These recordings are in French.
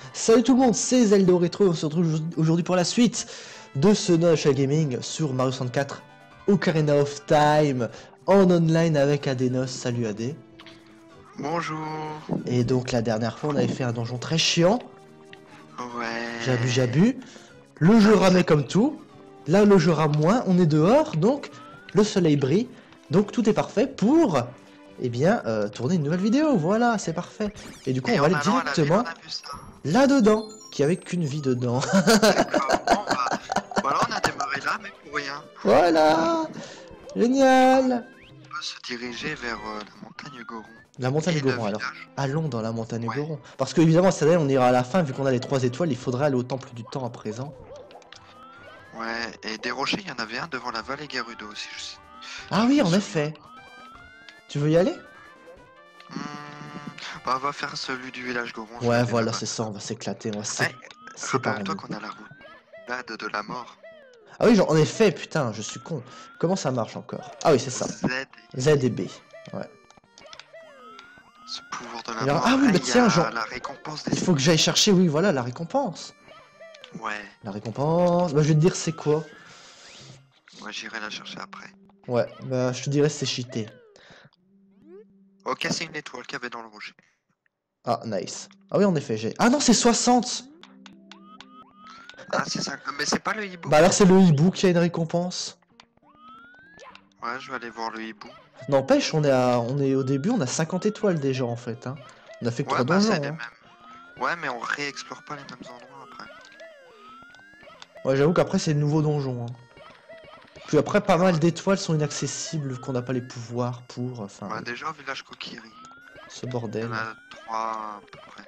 Salut tout le monde, c'est Zelda Retro et on se retrouve aujourd'hui pour la suite de ce Nocha Gaming sur Mario 64 Ocarina of Time en online avec Adenos. Salut Adé. Bonjour. Et donc la dernière fois on avait fait un donjon très chiant. Ouais. J'abus. Le jeu ramait comme tout. Là le jeu rame moins, on est dehors donc le soleil brille. Donc tout est parfait pour tourner une nouvelle vidéo. Voilà, c'est parfait. Et du coup on va aller directement là-dedans, qui avait qu'une vie dedans. D'accord. Bon, bah, voilà, on a démarré là, mais pour rien. Voilà, génial. On peut se diriger vers la montagne Goron. La montagne Et le Goron, alors. village. Allons dans la montagne Ouais. Goron. Parce que évidemment, c'est là on ira à la fin, vu qu'on a les 3 étoiles, il faudrait aller au temple du temps à présent. Ouais, et des rochers, il y en avait un devant la vallée Gerudo aussi, je sais. Ah oui, en effet. Tu veux y aller? Bah, on va faire celui du village Goron. je vais Ouais, aller voilà, là-bas. c'est ça, on va s'éclater, on va Ouais, séparer. rappelle-toi qu'on a la route là de la mort. Ah oui, genre, en effet, putain, je suis con. Comment ça marche encore? Ah oui, c'est ça. Z. Z et B. Ouais. Ce pouvoir de la Alors, mort. ah oui, bah il y tiens, a genre, la récompense il des... faut que j'aille chercher, oui, voilà, la récompense. Ouais. La récompense, bah je vais te dire c'est quoi. Moi, j'irai la chercher après. Ouais, bah je te dirais c'est cheaté. Ok, c'est une étoile qu'il y avait dans le rocher. Ah, nice. Ah oui, en effet, j'ai... Ah non, c'est 60. Ah, c'est ça. Mais c'est pas le hibou. Bah alors c'est le hibou qui a une récompense. Ouais, je vais aller voir le hibou. N'empêche, on est au début, on a 50 étoiles déjà en fait. Hein. On a fait que Ouais, 3 bah c'est donjons. les Hein. mêmes. Ouais, mais on réexplore pas les mêmes endroits après. Ouais, j'avoue qu'après c'est de nouveaux donjons. Hein. Puis après, pas mal d'étoiles sont inaccessibles vu qu'on n'a pas les pouvoirs pour... Enfin, Bah, déjà au village Kokiri. ce Il y bordel. en a 3 à peu près.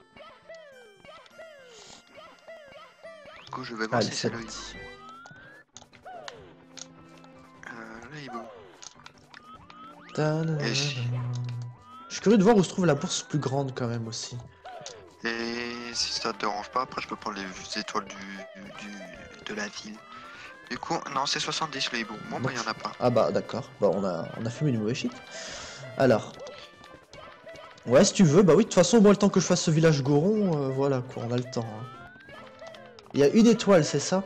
Du coup, je vais voir Allez, si c'est c'est le hibou. parti. Le hibou. Ta-da-da-da. Et si... Je suis curieux de voir où se trouve la bourse plus grande quand même aussi. Et si ça te dérange pas, après je peux prendre les étoiles de la ville. Du coup, non, c'est 70 le hibou. Bon, bah, Donc, y en a pas. Ah bah d'accord, bah on a fumé du mauvais shit. Alors... Ouais, si tu veux, bah oui, de toute façon, moi, le temps que je fasse ce village Goron, voilà, quoi, on a le temps. Hein. Il y a une étoile, c'est ça?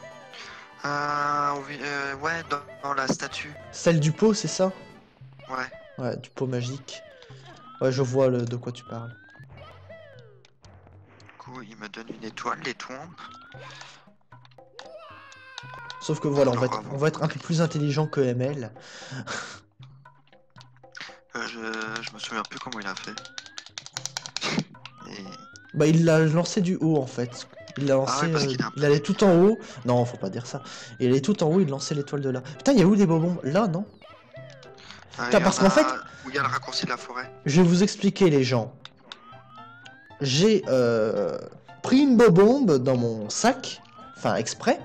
Oui, ouais, dans la statue. Celle du pot, c'est ça? Ouais. Ouais, du pot magique. Ouais, je vois de quoi tu parles. Du coup, il me donne une étoile, les tombes. Sauf que voilà, Alors, on va être un peu plus intelligent que ML. je me souviens plus comment il a fait. Et... Bah, il l'a lancé du haut, en fait. Il l'a Ah ouais, lancé, parce qu'il est un il peu allait débile. tout en haut. Non, faut pas dire ça. Il allait tout en haut, il lançait l'étoile de là. Putain, il y a où des bonbons? Là, non? Ah, Putain, il y en parce qu'en fait, a où il y a le raccourci de la forêt. je vais vous expliquer, les gens. J'ai pris une bobombe dans mon sac, enfin exprès.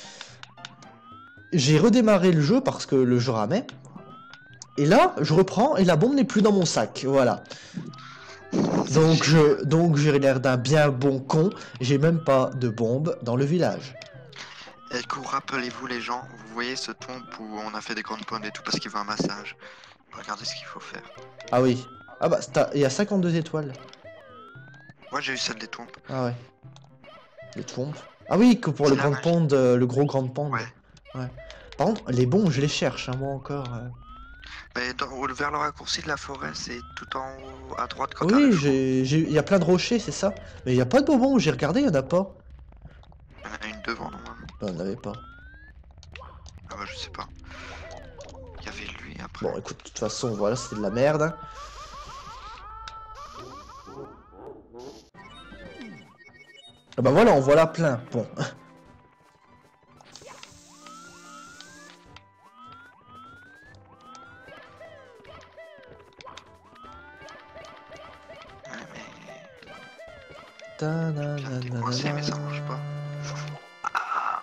J'ai redémarré le jeu parce que le jeu ramait. Et là, je reprends et la bombe n'est plus dans mon sac. Voilà. Donc j'ai l'air d'un bien bon con. J'ai même pas de bombe dans le village. Et du coup, rappelez-vous les gens, vous voyez ce tombe où on a fait des grandes pommes et tout parce qu'il veut un massage. Regardez ce qu'il faut faire. Ah oui. Ah bah, il y a 52 étoiles. Moi j'ai eu celle des tombes. Ah ouais. Les tombes. Ah oui, que pour C'est le la grand magie. pond, le gros grand pond. Ouais. Ouais. Par contre, les bons, je les cherche, hein, moi encore. Mais vers le raccourci de la forêt, c'est tout en haut à droite quand t'as le Oui, fond. il y a plein de rochers, c'est ça. Mais il y a pas de bonbons, j'ai regardé, il y en a pas. Il y en a une devant normalement. Bah, on n'avait pas. Ah bah je sais pas. Il y avait lui après. Bon, écoute, de toute façon, voilà, c'était de la merde. Hein. Ah bah voilà, on voit là plein. Bon. Ouais, mais... Ta Bien, t'es coincé mais ça marche pas. Ah.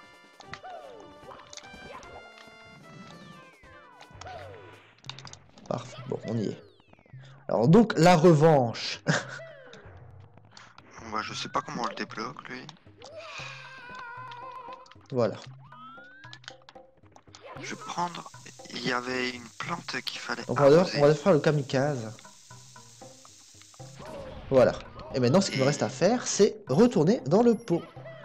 Parfait, bon, on y est. Alors donc, la revanche. Bon, bah je sais pas comment on le débloque lui. Voilà. Je vais prendre... Il y avait une plante qu'il fallait Donc arroser. on va faire le kamikaze. Voilà. Et maintenant, ce qu'il me reste à faire, c'est retourner dans le pot.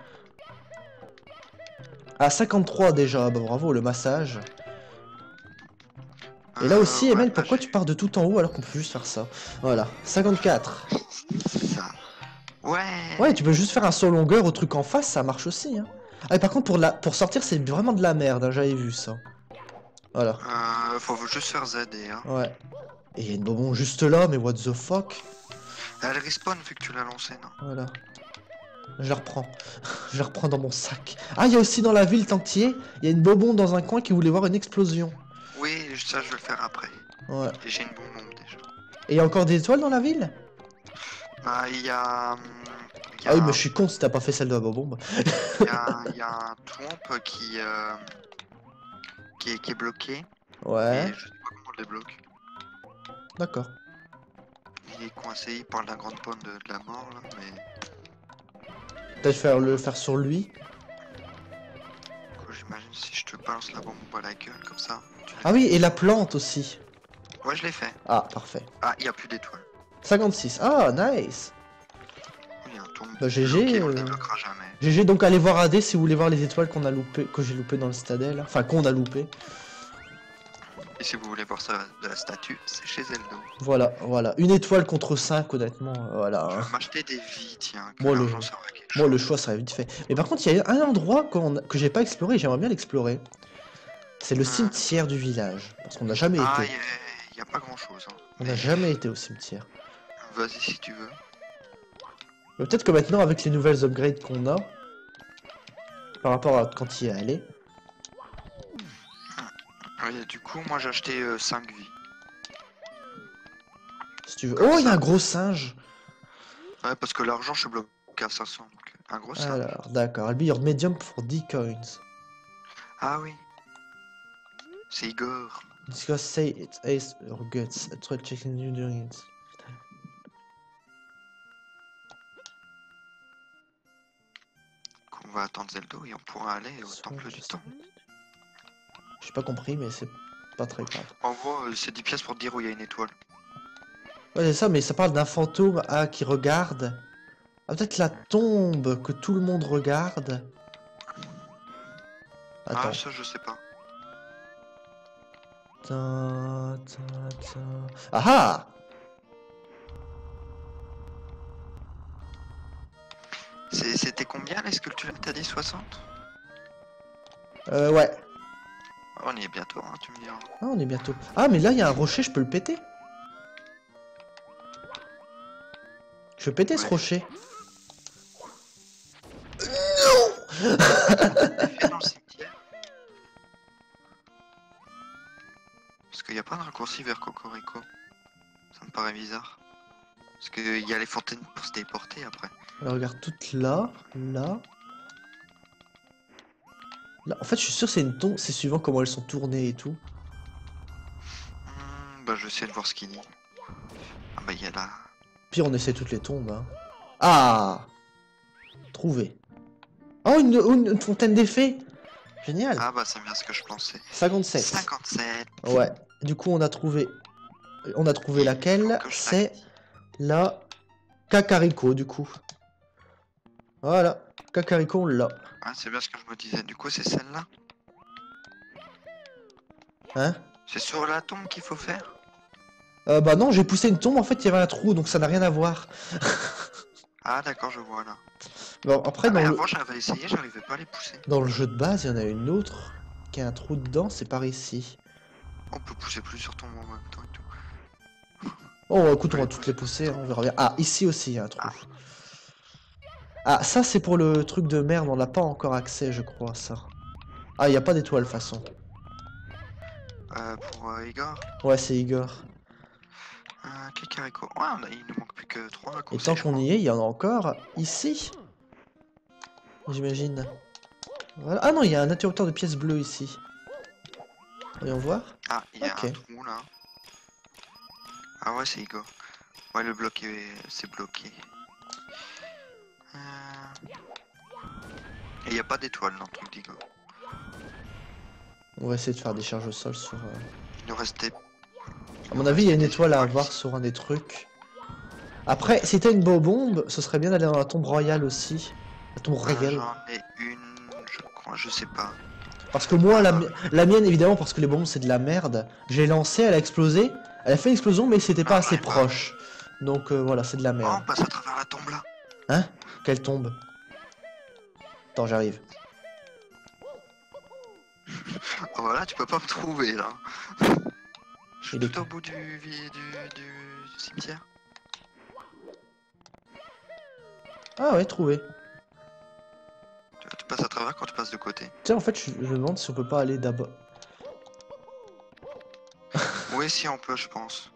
Ah, 53 déjà, bah bravo, le massage. Et là aussi, ouais, Emel, bah, pourquoi tu pars de tout en haut alors qu'on peut juste faire ça? Voilà, 54. c'est ça. Ouais. Ouais, tu peux juste faire un saut longueur au truc en face, ça marche aussi, hein. Ah, et par contre, pour sortir, c'est vraiment de la merde, hein, j'avais vu ça. Voilà, Faut juste faire Z et hein. ouais. Et il y a une bonbon juste là, mais what the fuck? Elle respawn vu que tu l'as lancée, non? Voilà. Je la reprends. Je la reprends dans mon sac. Ah, il y a aussi dans la ville, tant qu'il y est, il y a une bonbon dans un coin qui voulait voir une explosion. Oui, ça je vais le faire après. Ouais. Et j'ai une bonbonne déjà. Et il y a encore des étoiles dans la ville? Bah, il y a. Ah oui, mais je suis con si t'as pas fait celle de la bonbon. Il y a un trompe qui est bloqué. Ouais, Et je sais pas comment on le débloque. d'accord. Il est coincé, il parle d'un grand pomme de la mort là, mais. Peut-être le faire sur lui. J'imagine si je te balance la bombe à la gueule comme ça. Ah oui, et la plante aussi. Ouais, je l'ai fait. Ah, parfait. Ah, il y a plus d'étoiles. 56. Ah, nice. Il y a un tombe. Bah, GG. On le débloquera jamais. GG, donc allez voir AD si vous voulez voir les étoiles qu'on a loupé, que j'ai loupé dans le Citadel. Enfin, qu'on a loupé. Et si vous voulez voir ça de la statue, c'est chez Zelda. Voilà, voilà. Une étoile contre 5, honnêtement. Voilà. Je vais m'acheter des vies, tiens. Que Moi, l'argent sert à quelque Moi, chose. le choix serait vite fait. Mais par contre, il y a un endroit que j'ai pas exploré, j'aimerais bien l'explorer. C'est le cimetière du village. Parce qu'on n'a jamais Ah, été. il y a pas grand chose. Hein. On n'a jamais été au cimetière. Vas-y si tu veux. Mais peut-être que maintenant, avec les nouvelles upgrades qu'on a, par rapport à quand il est allé. Ouais, du coup, moi j'ai acheté 5 vies. Si tu veux. Comme Oh, il y a ça. un gros singe. Ouais, parce que l'argent, je suis bloqué à 500. Donc, un gros singe. Alors, d'accord. I'll be your medium for D coins. Ah oui. C'est Igor. Discuss say it ace or guts. Try checking you doing it. On va attendre Zelda et on pourra aller au temple du temps. J'ai pas compris, mais c'est pas très grave. En gros, c'est 10 pièces pour te dire où il y a une étoile. Ouais, c'est ça, mais ça parle d'un fantôme qui regarde. Ah, peut-être la tombe que tout le monde regarde. Attends. Ah, ça, je sais pas. Ah ah! C'était combien les sculptures? T'as dit 60? Ouais. On y est bientôt, hein, tu me diras. Ah, on est bientôt. Ah, mais là, il y a un rocher, je peux le péter? Je peux péter ce rocher. Non! Dans le cimetière. Parce qu'il n'y a pas de raccourci vers Cocorico. Ça me paraît bizarre. Parce qu'il y a les fontaines pour se téléporter après. Alors, regarde, toutes là, là. Là, en fait, je suis sûr que c'est une tombe, c'est suivant comment elles sont tournées et tout. Bah, je vais essayer de voir ce qu'il dit. Ah, bah, il y a là. Pire, on essaie toutes les tombes. Hein. Ah! Trouvé. Oh, une fontaine d'effets! Génial! Ah, bah, c'est bien ce que je pensais. 57. 57. Ouais. Du coup, on a trouvé. On a trouvé laquelle? C'est la Kakariko, du coup. Voilà. Kakariko, on l'a. Ah, c'est bien ce que je me disais. Du coup, c'est celle-là. Hein? C'est sur la tombe qu'il faut faire? Bah non, j'ai poussé une tombe, en fait, il y avait un trou, donc ça n'a rien à voir. Ah, d'accord, je vois là. Bon, après, Ah, mais avant, j'avais essayé, j'arrivais pas à les pousser. dans le jeu de base, il y en a une autre qui a un trou dedans, c'est par ici. On peut pousser plusieurs tombes en même temps et tout. Oh, écoute, on va toutes les pousser, hein, on verra bien. Ah, ici aussi, il y a un trou. Ah, ça, c'est pour le truc de merde, on n'a pas encore accès, je crois, ça. Ah, il n'y a pas d'étoile, de toute façon. Pour Igor? Ouais, c'est Igor. Kakariko. Ouais, il nous manque plus que 3 Et raccourcis. tant qu'on y est, il y en a encore ici. J'imagine. Voilà. Ah non, il y a un interrupteur de pièces bleues ici. Voyons voir. Ah, il y a Ok. un trou là. Ah ouais, c'est Igor. Ouais, le bloc c'est bloqué. Et il n'y a pas d'étoile dans le truc d'Igor. On va essayer de faire des charges au sol sur... Il nous restait... À mon avis, il y a une étoile à avoir sur un des trucs. Après, si t'as une bombe, ce serait bien d'aller dans la tombe royale aussi. La tombe royale. J'en ai une, je crois, je sais pas. Parce que moi, la mienne, évidemment, parce que les bombes, c'est de la merde. J'ai lancé, elle a explosé. Elle a fait une explosion, mais c'était pas assez proche. Donc voilà, c'est de la Oh, merde. on passe à travers la tombe là. Hein? Quelle tombe? Attends, j'arrive. Oh, voilà, tu peux pas me trouver là. Je suis Il est tout au bout du cimetière. Ah ouais, trouvé. Tu passes à travers quand tu passes de côté. Tiens, en fait, je me demande si on peut pas aller d'abord. Oui, si on peut, je pense.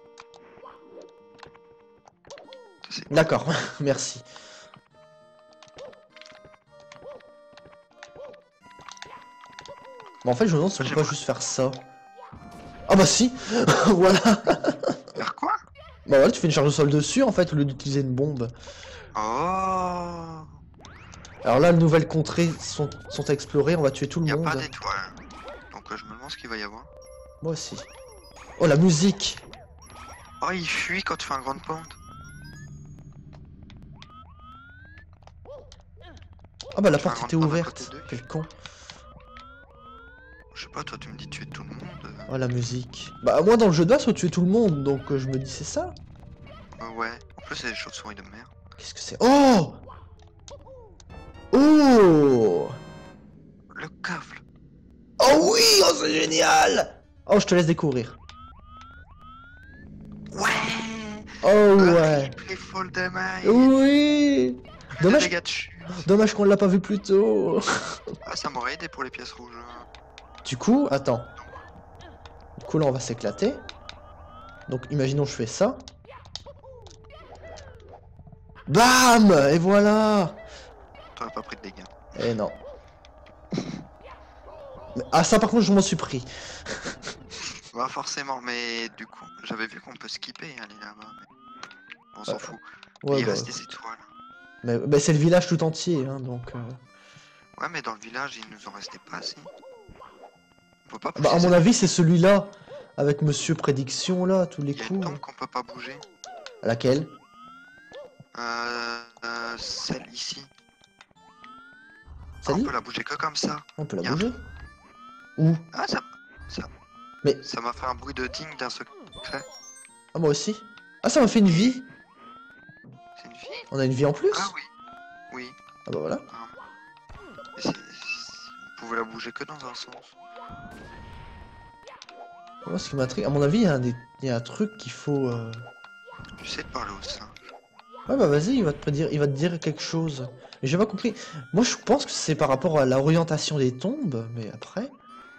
D'accord, merci. Bon, en fait, je me demande si on peut pas juste faire ça. Ah bah si. Voilà. Faire quoi? Bah voilà, tu fais une charge au sol dessus, en fait, au lieu d'utiliser une bombe. Oh, Alors là, les nouvelles contrées sont explorées, on va tuer tout le y a monde. pas d'étoiles. Donc je me demande ce qu'il va y avoir. Moi aussi. Oh, la musique. Oh, il fuit quand tu fais un grande pente. Ah bah la Tu fais un porte grand était pas à ouverte. côté d'eux. Quel con. Je sais pas, toi tu me dis tuer tout le monde. Oh la musique. Bah moi dans le jeu de base faut tuer tout le monde, donc je me dis c'est ça. Ouais, en plus c'est des chauves-souris de mer. Qu'est-ce que c'est? Oh! Oh! Le câble. Oh oui! Oh c'est génial! Oh je te laisse découvrir. Ouais. Oh ouais! Les folles de maille. Oui! Dommage, Dégâts de chute. dommage qu'on l'a pas vu plus tôt. Ah, ça m'aurait aidé pour les pièces rouges. Du coup, attends. Du coup là on va s'éclater. Donc imaginons je fais ça. Bam! Et voilà! T'aurais pas pris de dégâts. Eh non. Ah ça par contre je m'en suis pris. Bah forcément, mais du coup, j'avais vu qu'on peut skipper aller là-bas. Mais... On s'en fout. Ouais Il bah. reste des étoiles. Mais c'est le village tout entier, hein, donc. Ouais, mais dans le village, il nous en restait pas assez. On peut pas Bah, pousser à mon cette- avis, c'est celui-là, avec Monsieur Prédiction, là, tous les Il y a une coups. tombe qu'on peut pas bouger. Laquelle? Celle ici. Ah, Celle-là on peut la bouger que comme ça. On peut la Y a un bouger? Où? Ah, Mais. ça m'a fait un bruit de ding d'un secret. Ah, moi aussi. Ah, ça m'a fait une vie. C'est une fille? On a une vie en plus? Ah oui. Oui. Ah, bah voilà. Et vous pouvez la bouger que dans un sens. Moi, ce qui m'intrigue, à mon avis, il y a un truc qu'il faut. J'essaie de parler au singe. Ouais, bah vas-y, il va te dire quelque chose. Mais j'ai pas compris. Moi, je pense que c'est par rapport à l'orientation des tombes, mais après.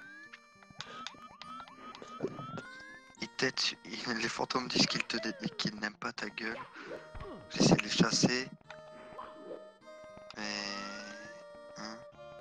Les fantômes disent qu'ils n'aiment pas ta gueule. J'essaie de les chasser. Mais... Hein?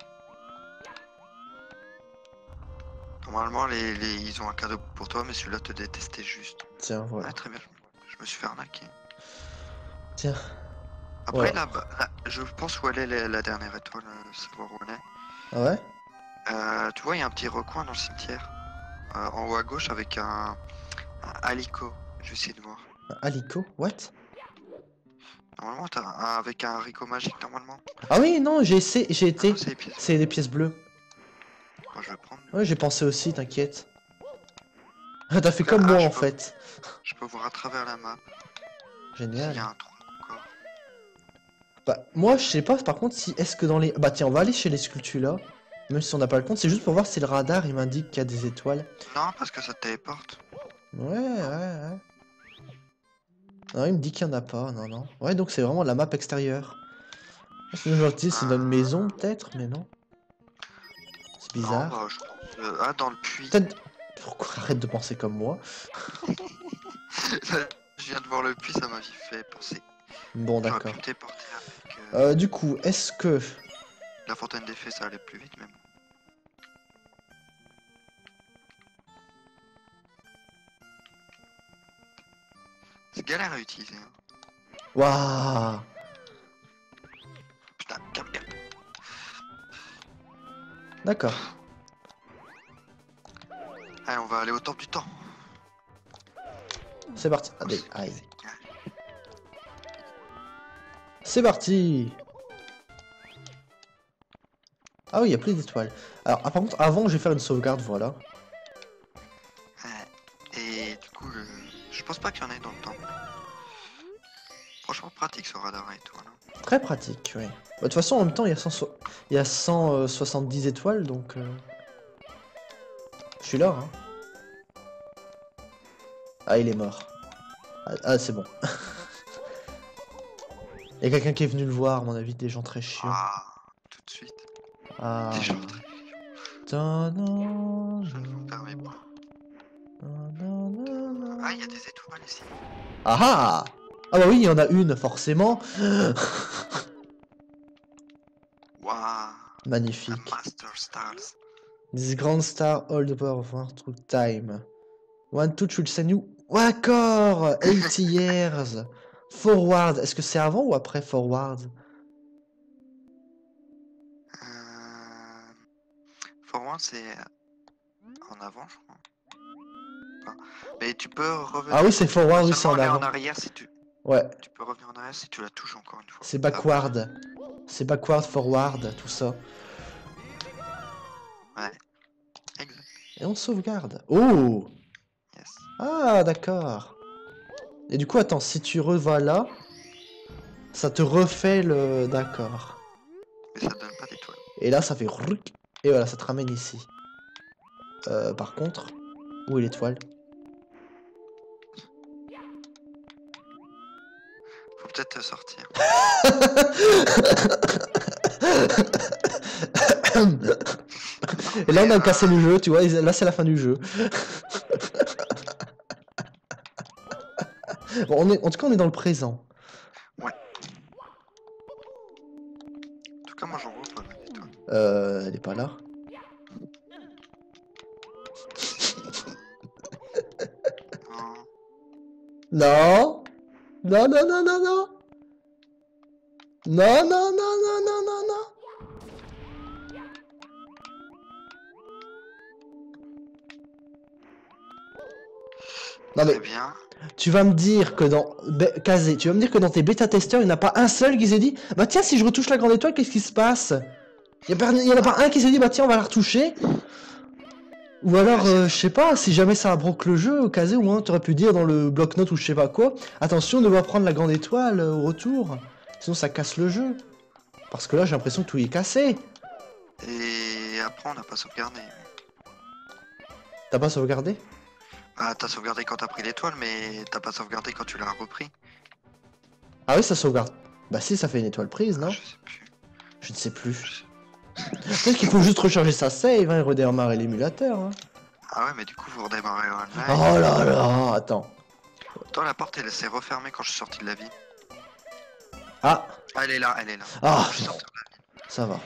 Normalement, ils ont un cadeau pour toi, mais celui-là te détestait juste. Tiens, voilà. Ah, très bien. Je me suis fait arnaquer. Tiens. Après, Voilà. là, je pense où elle est la dernière étoile, savoir où elle est. Ah ouais? Tu vois, il y a un petit recoin dans le cimetière. En haut à gauche avec un aliko. Je vais essayer de voir. Alico? What? Normalement, avec un haricot magique, normalement. Ah oui, non, j'ai été. Ah, c'est les pièces. C'est des pièces bleues. Moi, je vais prendre. Ouais, j'ai pensé aussi, t'inquiète. Ah, t'as fait comme moi en fait. Je peux voir à travers la map. Génial. Il y a un trou encore. Bah, moi, je sais pas, par contre, si est-ce que dans les... Bah tiens, on va aller chez les sculptures là. Même si on n'a pas le compte, c'est juste pour voir si le radar, il m'indique qu'il y a des étoiles. Non, parce que ça te téléporte. Ouais. Non, il me dit qu'il y en a pas, non. Ouais, donc c'est vraiment la map extérieure. Sinon, je dis, c'est notre maison, peut-être, mais non. C'est bizarre. Non, bah, je pense... Ah, dans le puits. Peut-être... Pourquoi arrête de penser comme moi? Je viens de voir le puits, ça m'a vite fait penser. Bon, J'aurais d'accord. pu me téléporter avec... Du coup, est-ce que... La fontaine des fées, ça allait plus vite, même. C'est galère à utiliser. Hein. Waouh! Putain, calme. D'accord. Allez, on va aller au temple du temps. C'est parti. Allez, aïe. C'est parti. Ah oui, il n'y a plus d'étoiles. Alors, ah, par contre, avant, je vais faire une sauvegarde, voilà. Et du coup, je pense pas qu'il y en ait dans le temps. Franchement, pratique ce radar et tout. Là. Très pratique, oui. Bah, de toute façon, en même temps, il y a 170 étoiles, donc... Je suis là, hein. Ah, il est mort. Ah, c'est bon. Il y a quelqu'un qui est venu le voir, à mon avis, des gens très chiants. Ah, tout de suite. Ah. Des gens très... Je ne vous permets pas. Ah, il y a des étoiles ici. Ah ah. Ah bah oui, il y en a une, forcément. Waouh. Magnifique. The Master Stars. This grand star all the power of our through time. One touch will send you... D'accord. 80 years. Forward. Est-ce que c'est avant ou après forward? Forward, c'est en avant, je crois. Enfin, mais tu peux revenir. Ah oui, c'est forward, oui, c'est en aller avant. en arrière si tu. Ouais. Tu peux revenir en arrière si tu la touches encore une fois. C'est backward. C'est backward, forward, tout ça. Ouais. Exact. Et on sauvegarde. Oh. Yes. Ah, d'accord. Et du coup, attends, si tu revas là, ça te refait le... D'accord. Mais ça te donne pas d'étoiles. Et là, ça fait... ruc. Et voilà, ça te ramène ici. Par contre, où est l'étoile? Faut peut-être te sortir. Et là, on a cassé le jeu, tu vois, là, c'est la fin du jeu. Bon, en tout cas, on est dans le présent. Ouais. En tout cas, moi, j'en vois pas d'étoiles. Elle est pas là. Non. Non. Non, non, non, non, non. Non, non, non, non, non, non, non. Non mais, bien. tu vas me dire que dans... Kazé, tu vas me dire que dans tes bêta-testeurs, il n'y en a pas un seul qui s'est dit « Bah tiens, si je retouche la grande étoile, qu'est-ce qui se passe ?» Il y en a pas un qui s'est dit « Bah tiens, on va la retoucher. » Ou alors, je sais pas, si jamais ça broque le jeu, au Kazé, au moins, tu aurais pu dire dans le bloc-notes ou je sais pas quoi « Attention, ne pas prendre la grande étoile au retour. Sinon, ça casse le jeu. » Parce que là, j'ai l'impression que tout est cassé. Et après, on n'a pas sauvegardé. T'as pas sauvegardé? Ah, t'as sauvegardé quand t'as pris l'étoile, mais t'as pas sauvegardé quand tu l'as repris. Ah oui, ça sauvegarde. Bah si, ça fait une étoile prise, non? Je sais plus. Je ne sais plus. Peut-être qu'il faut juste recharger sa save hein, et redémarrer l'émulateur. Hein. Ah ouais, mais du coup, vous redémarrez online. Oh là là, attends. Toi, la porte, elle s'est refermée quand je suis sorti de la ville. Ah, Ah, elle est là, elle est là. ah, Je suis sorti de la ville. ça va.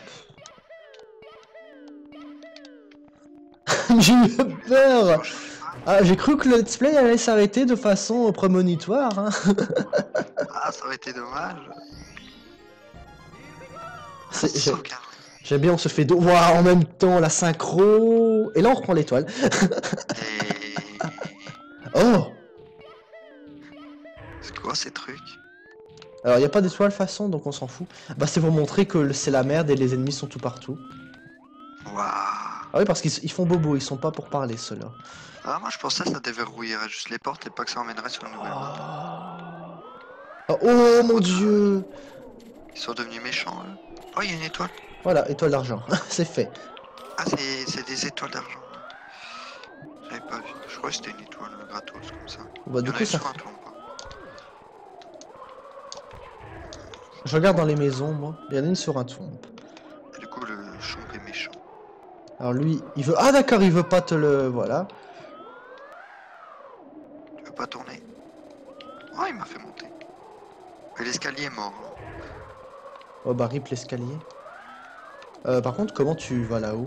J'ai eu peur. Ah, j'ai cru que le let's play allait s'arrêter de façon prémonitoire. Hein. Ah, ça aurait été dommage. J'aime bien, on se fait dos. Waouh, en même temps, la synchro. Et là, on reprend l'étoile. Et... Oh. C'est quoi ces trucs? Alors, il n'y a pas d'étoile façon, donc on s'en fout. Bah, c'est pour montrer que c'est la merde et les ennemis sont tout partout. Waouh. Ah oui, parce qu'ils font bobo, ils sont pas pour parler, ceux-là. Ah, moi je pensais que ça déverrouillerait juste les portes et pas que ça emmènerait sur une nouvelle map. Oh, oh mon dieu. Ils sont devenus méchants, eux. Oh, il y a une étoile. Voilà, étoile d'argent, c'est fait. Ah, c'est des étoiles d'argent. J'avais pas vu. Je crois que c'était une étoile gratos comme ça. Bah, du coup, ça... Sur un toit, quoi. Je regarde dans les maisons, moi. Il y en a une sur un toit. Et du coup, le chomp est méchant. Alors lui, il veut... Ah d'accord, il veut pas te le... Voilà. Tu veux pas tourner? Oh, il m'a fait monter. Mais l'escalier est mort. Oh bah rip l'escalier. Par contre, comment tu vas là-haut?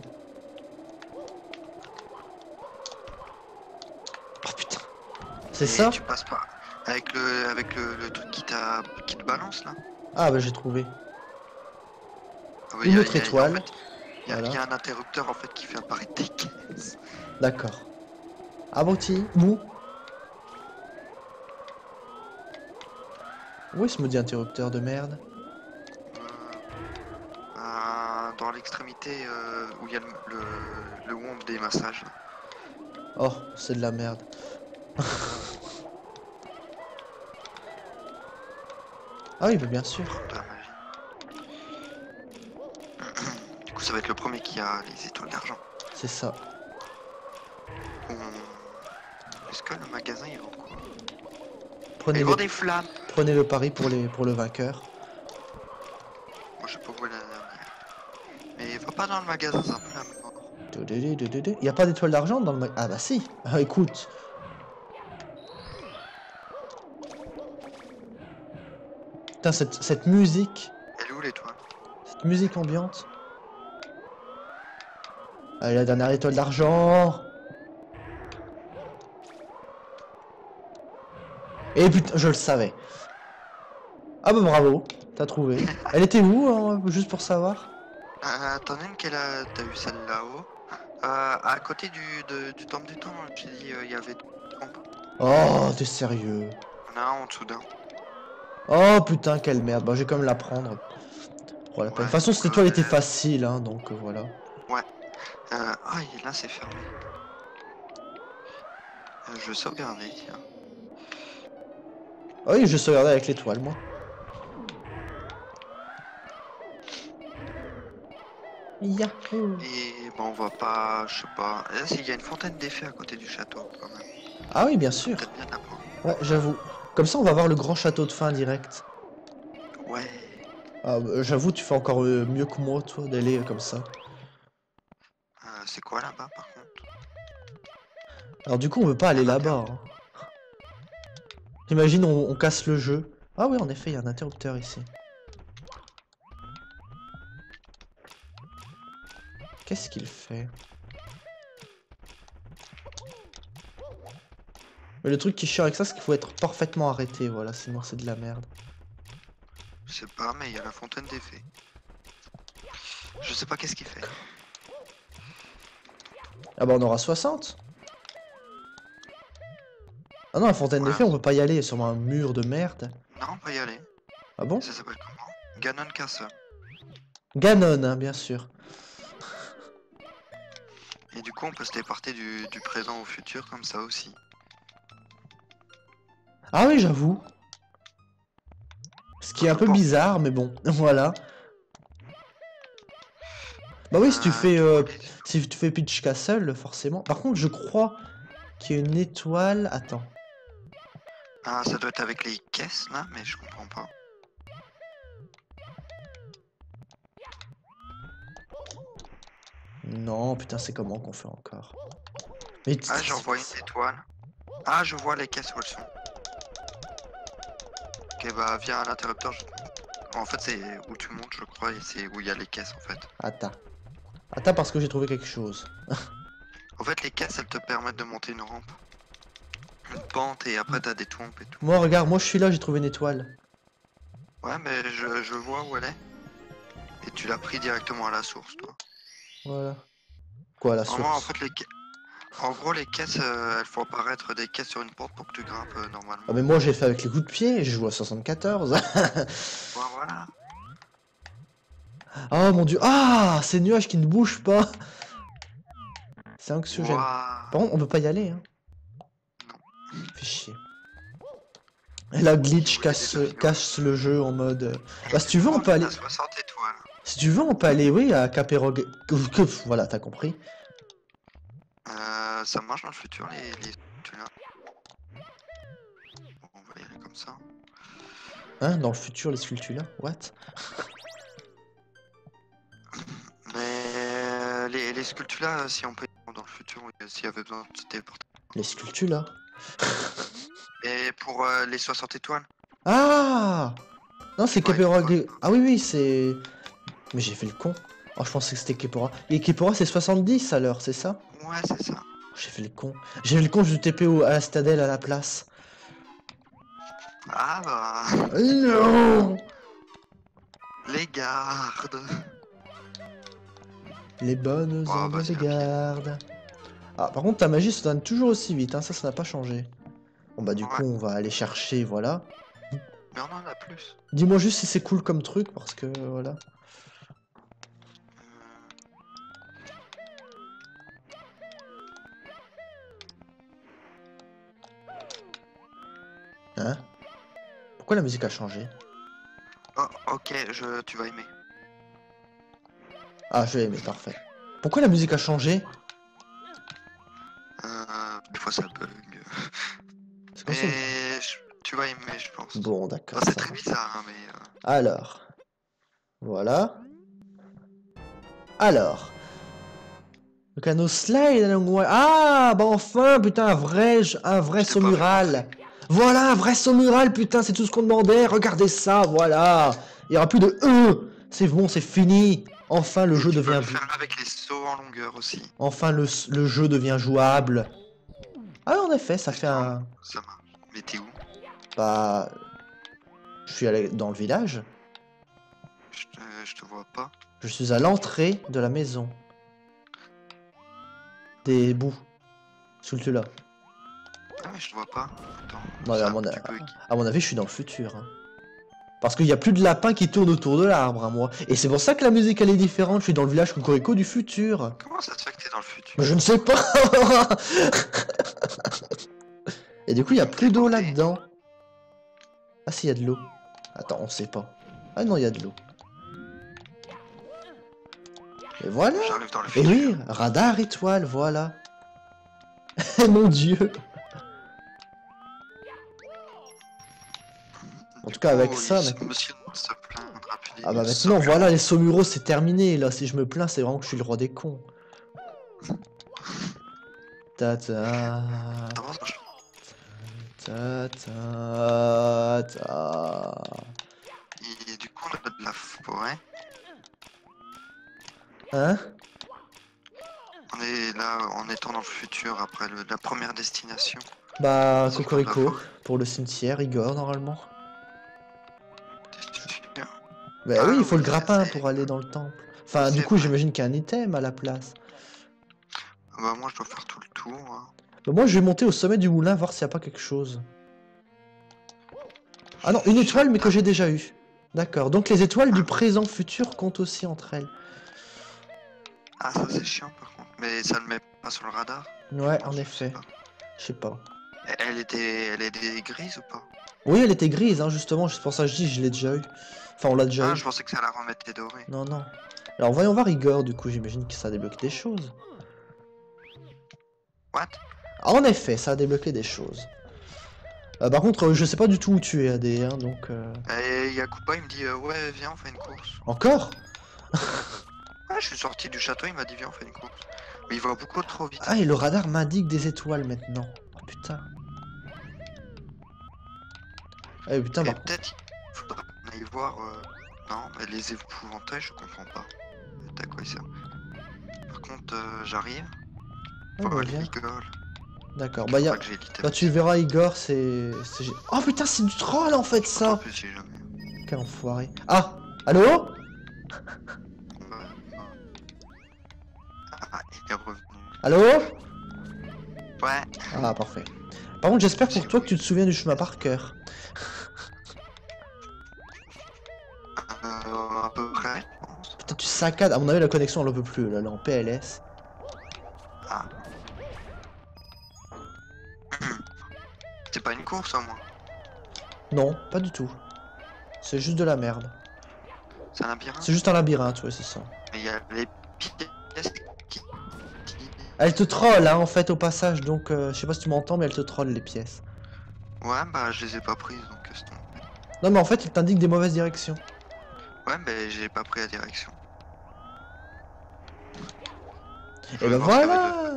Oh putain. C'est ça? Tu passes pas. Avec le truc qui te balance là. Ah bah j'ai trouvé. Ah, bah, Une autre étoile. Il y a un interrupteur en fait qui fait apparaître des caisses. D'accord. Abruti, mou. Où est ce maudit interrupteur de merde? Dans l'extrémité où il y a le womb des massages. Oh, c'est de la merde. Ah oui, bah bien sûr. De la magie. Du coup, ça va être le premier qui a les étoiles d'argent. C'est ça. Est-ce que le magasin il vend quoi? Prenez Il le, vend des flammes. prenez le pari pour le vainqueur. Moi, je sais pas où est la dernière. Mais va pas dans le magasin, c'est un peu la mort. Il n'y a pas d'étoile d'argent dans le magasin. Ah bah si. Ah, écoute. Putain, cette musique. Elle est où l'étoile? Cette musique ambiante. Allez, la dernière étoile d'argent. Et putain, je le savais. Ah bah bravo, t'as trouvé. Elle était où, hein, juste pour savoir? T'en as une t'as eu celle là-haut. À côté du temple du temps, j'ai dit il y avait deux tombes. Oh, t'es sérieux? On a un en dessous d'un. Oh putain, quelle merde. Bah, je vais quand même la prendre. Pour la peine. De toute façon, cette étoile était facile, hein, donc voilà. Ouais. Ah, là c'est fermé. Je vais sauvegarder, tiens. Ah oui, je vais regarder avec l'étoile, moi. Yahoo! Et bon, on va pas, je sais pas. Là, il y a une fontaine d'effets à côté du château, quand même. Ah oui, bien sûr. Peut-être bien d'abord. Ouais, j'avoue. Comme ça, on va voir le grand château de fin direct. Ouais. Ah, bah, j'avoue, tu fais encore mieux que moi, toi, d'aller comme ça. C'est quoi là-bas, par contre? Alors du coup, on veut pas aller là-bas. Hein. T'imagines, on casse le jeu. Ah oui, en effet, il y a un interrupteur ici. Qu'est-ce qu'il fait? Mais le truc qui est chiant avec ça, c'est qu'il faut être parfaitement arrêté, voilà, sinon c'est de la merde. Je sais pas, mais il y a la fontaine d'effets. Je sais pas qu'est-ce qu'il fait. Ah bah on aura 60. Ah non, la fontaine Ouais. d'effet, on peut pas y aller, il y a sûrement un mur de merde. Non, on peut y aller. Ah bon? Ça s'appelle comment? Ganon Castle. Ganon, hein, bien sûr. Et du coup, on peut se téléporter du présent au futur comme ça aussi. Ah oui, j'avoue. Ce qui est un peu bizarre, mais bon, voilà. Bah oui, si tu fais Peach Castle, forcément. Par contre, je crois qu'il y a une étoile. Attends. Ah, ça doit être avec les caisses là, mais je comprends pas. Non, putain, c'est comment qu'on fait encore? Mais Ah, j'en vois une étoile. Ah, je vois les caisses où elles sont. Ok, bah viens à l'interrupteur. En fait, c'est où tu montes, je crois, et c'est où il y a les caisses en fait. Attends. Attends, parce que j'ai trouvé quelque chose. En fait, les caisses, elles te permettent de monter une rampe. Une pente, et après, t'as des tombes et tout. Moi, regarde, moi je suis là, j'ai trouvé une étoile. Ouais, mais je vois où elle est. Et tu l'as pris directement à la source, toi. Voilà. Quoi, la source? Normalement, en fait, en gros, les caisses, elles font apparaître des caisses sur une porte pour que tu grimpes normalement. Ah, mais moi j'ai fait avec les coups de pied, je joue à 74. Bon, voilà. Oh mon dieu. Ah, ces nuages qui ne bougent pas. C'est anxiogène. Wow. Par contre, on peut pas y aller, hein. Fait chier. Et là, glitch casse le jeu en mode. Bah, si tu veux, on peut aller. 60 étoiles. Si tu veux, on peut aller, oui, à Caperog. Voilà, t'as compris. Ça marche dans le futur, les tu là. Bon, on va y aller comme ça. Hein, dans le futur, les sculptures là? What? Mais les sculptures là, si on peut dans le futur, s'il y avait besoin de se téléporter. Les sculptures là? Et pour les 60 étoiles. Ah! Non, c'est Ouais, Caperog. ouais. Ah oui, oui, c'est. Mais j'ai fait le con. Oh, je pensais que c'était Kepora. Et Kepora, c'est 70 à l'heure, c'est ça? Ouais, c'est ça. J'ai fait le con. J'ai fait le con, je TP à la Stadelle à la place. Ah bah. Non! Les gardes. Les bonnes Oh, ondes bah, des c'est rapide. gardes. Ah, par contre, ta magie se donne toujours aussi vite, hein, ça n'a pas changé. Bon, bah, du Ouais. coup, on va aller chercher, voilà. Mais on en a plus. Dis-moi juste si c'est cool comme truc, parce que, voilà. Hein? Pourquoi la musique a changé? Oh, ok, tu vas aimer. Ah, je vais aimer, parfait. Pourquoi la musique a changé? Des fois ça bug. C'est comme ça. Mais tu vas aimer, je pense. Bon, d'accord. C'est ça très va. bizarre, hein, mais... Alors. Voilà. Alors. Le canot slide along one- Ah, bah enfin, putain, un vrai Je t'ai pas saut-mural. Voilà, un vrai saut-mural, putain, c'est tout ce qu'on demandait. Regardez ça, voilà. Il n'y aura plus de E. C'est bon, c'est fini. Enfin, le Et jeu tu peux devient... le faire avec les sauts en longueur aussi. Enfin, le jeu devient jouable. Ah, en effet, ça fait un... Ça marche. Mais t'es où? Bah... Je suis allé dans le village. Je te vois pas. Je suis à l'entrée de la maison. Des bouts. Celui-là. Ah mais je te vois pas. Attends. Non, mais ça, à tu mon avis, je suis dans le futur. Hein. Parce qu'il n'y a plus de lapins qui tournent autour de l'arbre, hein, moi. Et c'est pour ça que la musique, elle est différente. Je suis dans le village Cocorico du futur. Comment ça se fait que t'es dans le futur? Mais je ne sais pas. Et du coup, il n'y a plus d'eau là-dedans. Ah si, il y a de l'eau. Attends, on sait pas. Ah non, il y a de l'eau. Et voilà. J'arrive dans le Et futur. oui, radar étoile, voilà. Mon dieu. En tout cas, avec ça... Monsieur ne se plaindra plus. Ah bah maintenant, voilà, les Saumuros, c'est terminé. Là, si je me plains, c'est vraiment que je suis le roi des cons. Ta-ta... Ta-ta-ta... Et du coup, on a de la forêt. Hein? On est là en étant dans le futur après la première destination. Bah, Cocorico, pour le cimetière, Igor, normalement. Bah oui, il faut le grappin pour aller dans le temple. Enfin, du coup, j'imagine qu'il y a un item à la place. Bah moi, je dois faire tout le tour. Hein. Bah, moi, je vais monter au sommet du moulin, voir s'il n'y a pas quelque chose. Ah non, une étoile, mais que j'ai déjà eu. D'accord, donc les étoiles du présent-futur comptent aussi entre elles. Ah, ça c'est chiant par contre. Mais ça ne met pas sur le radar? Ouais, en effet. Je sais pas. Elle était grise ou pas? Oui, elle était grise, hein, justement, c'est pour ça que je dis, je l'ai déjà eu. Enfin, on l'a déjà eu. Je pensais que ça la remettait dorée. Non, non. Alors, voyons voir Igor, du coup, j'imagine que ça a débloqué des choses. What? Ah, en effet, ça a débloqué des choses. Par contre, je sais pas du tout où tu es, AD, hein, donc... Et Yakuba, il me dit, ouais, viens, on fait une course. Encore? Ah, je suis sorti du château, il m'a dit, viens, on fait une course. Mais il va beaucoup trop vite. Ah, et le radar m'indique des étoiles, maintenant. Oh, putain. Eh, putain, Et bah... peut-être, il faudra qu'on aille voir... Non, mais les épouvantails, je comprends pas. T'as quoi ça? Par contre, j'arrive. Oh, bah, viens. Igor. D'accord, bah, bah tu verras Igor, c'est... Oh putain, c'est du troll en fait ça. En plus, j'ai jamais... Quel enfoiré. Ah, allô? Ah, il est revenu. Allô? Ouais. Ah, parfait. Par contre, j'espère pour toi que tu te souviens du chemin par cœur. À peu près. Putain, tu saccades. À mon avis, la connexion, elle en peut plus. Là, elle est en PLS. Ah. C'est pas une course, au moins. Non, pas du tout. C'est juste de la merde. C'est un labyrinthe? C'est juste un labyrinthe, ouais, c'est ça. Mais il y a les pièces qui... Elle te troll, hein, en fait, au passage. Donc, je sais pas si tu m'entends, mais elle te troll, les pièces. Ouais, bah, je les ai pas prises, donc c'est bon. Non, mais en fait, il t'indique des mauvaises directions. Ouais, mais j'ai pas pris la direction. Et ben voilà!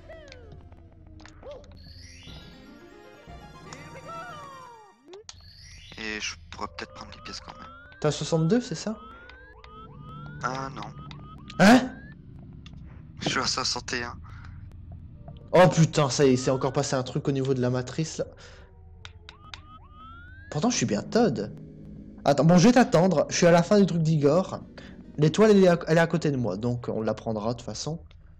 Et je pourrais peut-être prendre les pièces quand même. T'as 62, c'est ça? Ah non. Hein? Je suis à 61. Oh putain, ça y est, c'est encore passé un truc au niveau de la matrice, là. Pourtant, je suis bien Todd. Attends, bon, je vais t'attendre. Je suis à la fin du truc d'Igor. L'étoile, elle est à côté de moi, donc on la prendra de toute façon.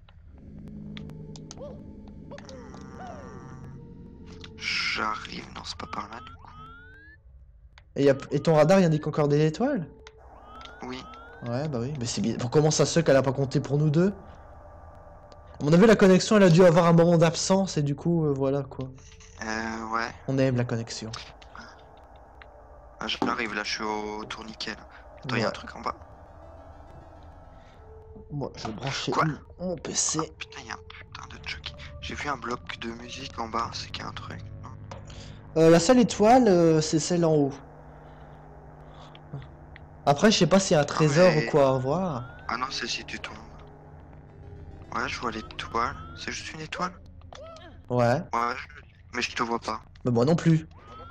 J'arrive, non, c'est pas par là, du coup. Et ton radar, il indique encore des étoiles? Oui. Ouais, bah oui, mais c'est bien. Comment ça se fait qu'elle a pas compté pour nous deux? À mon avis, la connexion, elle a dû avoir un moment d'absence, et du coup, voilà, quoi. Ouais. On aime la connexion. Ah, j'arrive là, je suis au tourniquet là. Attends, il y a un Ouais. truc en bas. Moi, je vais brancher Quoi? mon Ah PC. putain, il y a un putain de Chucky. J'ai vu un bloc de musique en bas, c'est qu'il y a un truc. Non. La seule étoile, c'est celle en haut. Après, je sais pas s'il y a un Ah trésor ou mais... quoi à voir. Ah non, c'est si tu tombes. Ouais, je vois l'étoile. C'est juste une étoile? Ouais. Ouais, mais je te vois pas. Mais moi non plus.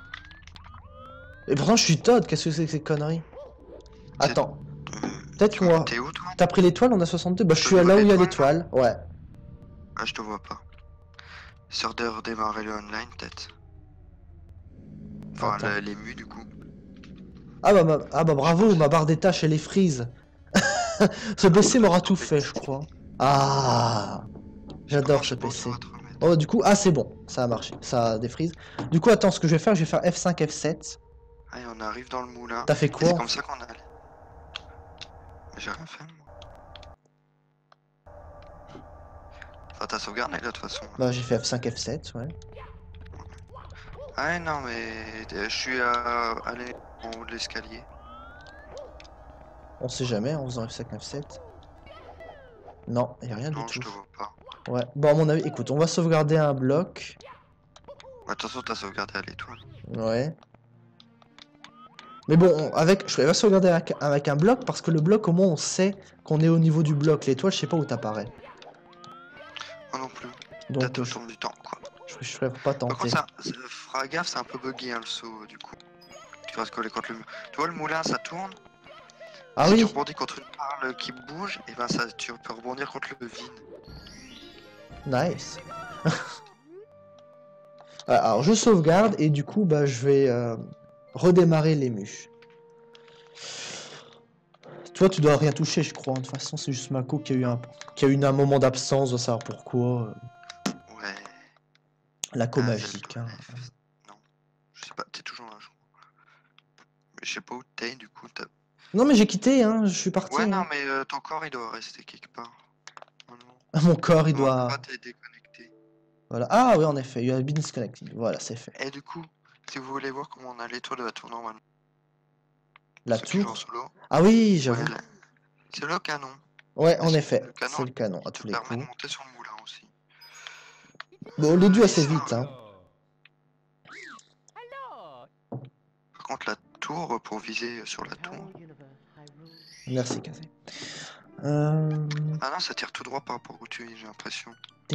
Et pourtant, je suis Todd. Qu'est-ce que c'est que ces conneries? C'est... Attends. Peut-être moi. T'es où toi? T'as pris l'étoile, on a 62. Bah, je T'es au suis niveau de là où il y a l'étoile là? l'étoile. Ouais. Ah, je te vois pas. Sors de redémarrer le online peut-être. Enfin, Attends. les du coup. Ah bah Je bravo, pensais. ma barre des tâches, elle est freeze. Ce Ah, PC faudrait m'aura tout trouver fait, une je petite crois. fille. Ah. Je sais comment J'adore ce ça va PC. te remettre. Oh, du coup, ah, c'est bon. Ça a marché. Ça a défreeze. Du coup, attends, ce que je vais faire F5, F7. Allez, on arrive dans le moulin. T'as fait Et quoi c'est en comme fait? ça qu'on allait. Mais j'ai rien fait moi. Enfin, t'as sauvegardé là de toute façon. Bah, j'ai fait F5, F7, ouais. Ah non, mais je suis allé en haut de l'escalier. On sait jamais en faisant F5, F7. Non, y a rien du Non, je tout. te vois pas. Ouais. Bon, à mon avis, écoute, on va sauvegarder un bloc. Ouais, de toute façon, t'as sauvegardé à l'étoile. Ouais. Mais bon, je vais sauvegarder avec un bloc parce que le bloc, au moins, on sait qu'on est au niveau du bloc. L'étoile, je sais pas où t'apparaît. Moi non plus. Donc, Peut-être au tour du temps, quoi. je ferais pas Par contre, tenter. ça fera gaffe, c'est un peu buggy hein, le saut du coup. Tu vas se coller contre le mur. Tu vois, le moulin, ça tourne. Et Ah si tu oui, rebondis contre une barre qui bouge, et ben ça, tu peux rebondir contre le vide. nice. Alors, je sauvegarde et du coup, bah, je vais redémarrer l'ému. Toi, tu dois rien toucher, je crois. De toute façon, c'est juste Mako qui a eu un moment d'absence, on va savoir pourquoi. Ouais. Laco Un magique. Zelda Hein. F. Non. Je sais pas, t'es toujours là, je crois. Mais je sais pas où t'es, du coup. Non, mais j'ai quitté, hein. Je suis Ouais, parti. non, Hein. mais ton corps, il doit rester quelque part. Normalement. Mon corps, il Non, doit. pas t'es déconnecté. Voilà. Ah oui, en effet, you have been disconnected. Voilà, c'est fait. Et du coup, si vous voulez voir comment on a l'étoile de la tour normale, La ceux qui jouent en tour. solo, Ah oui, ouais, j'avoue. c'est le canon. Ouais, Et en le effet, canon c'est le canon à qui te tous les permet de coups. monter sur le moulin aussi. Bon, on l'a dû Et assez ça, vite, hein. par contre, la tour, pour viser sur la tour. Merci, Kazé. Ah non, ça tire tout droit par rapport où tu es, j'ai l'impression.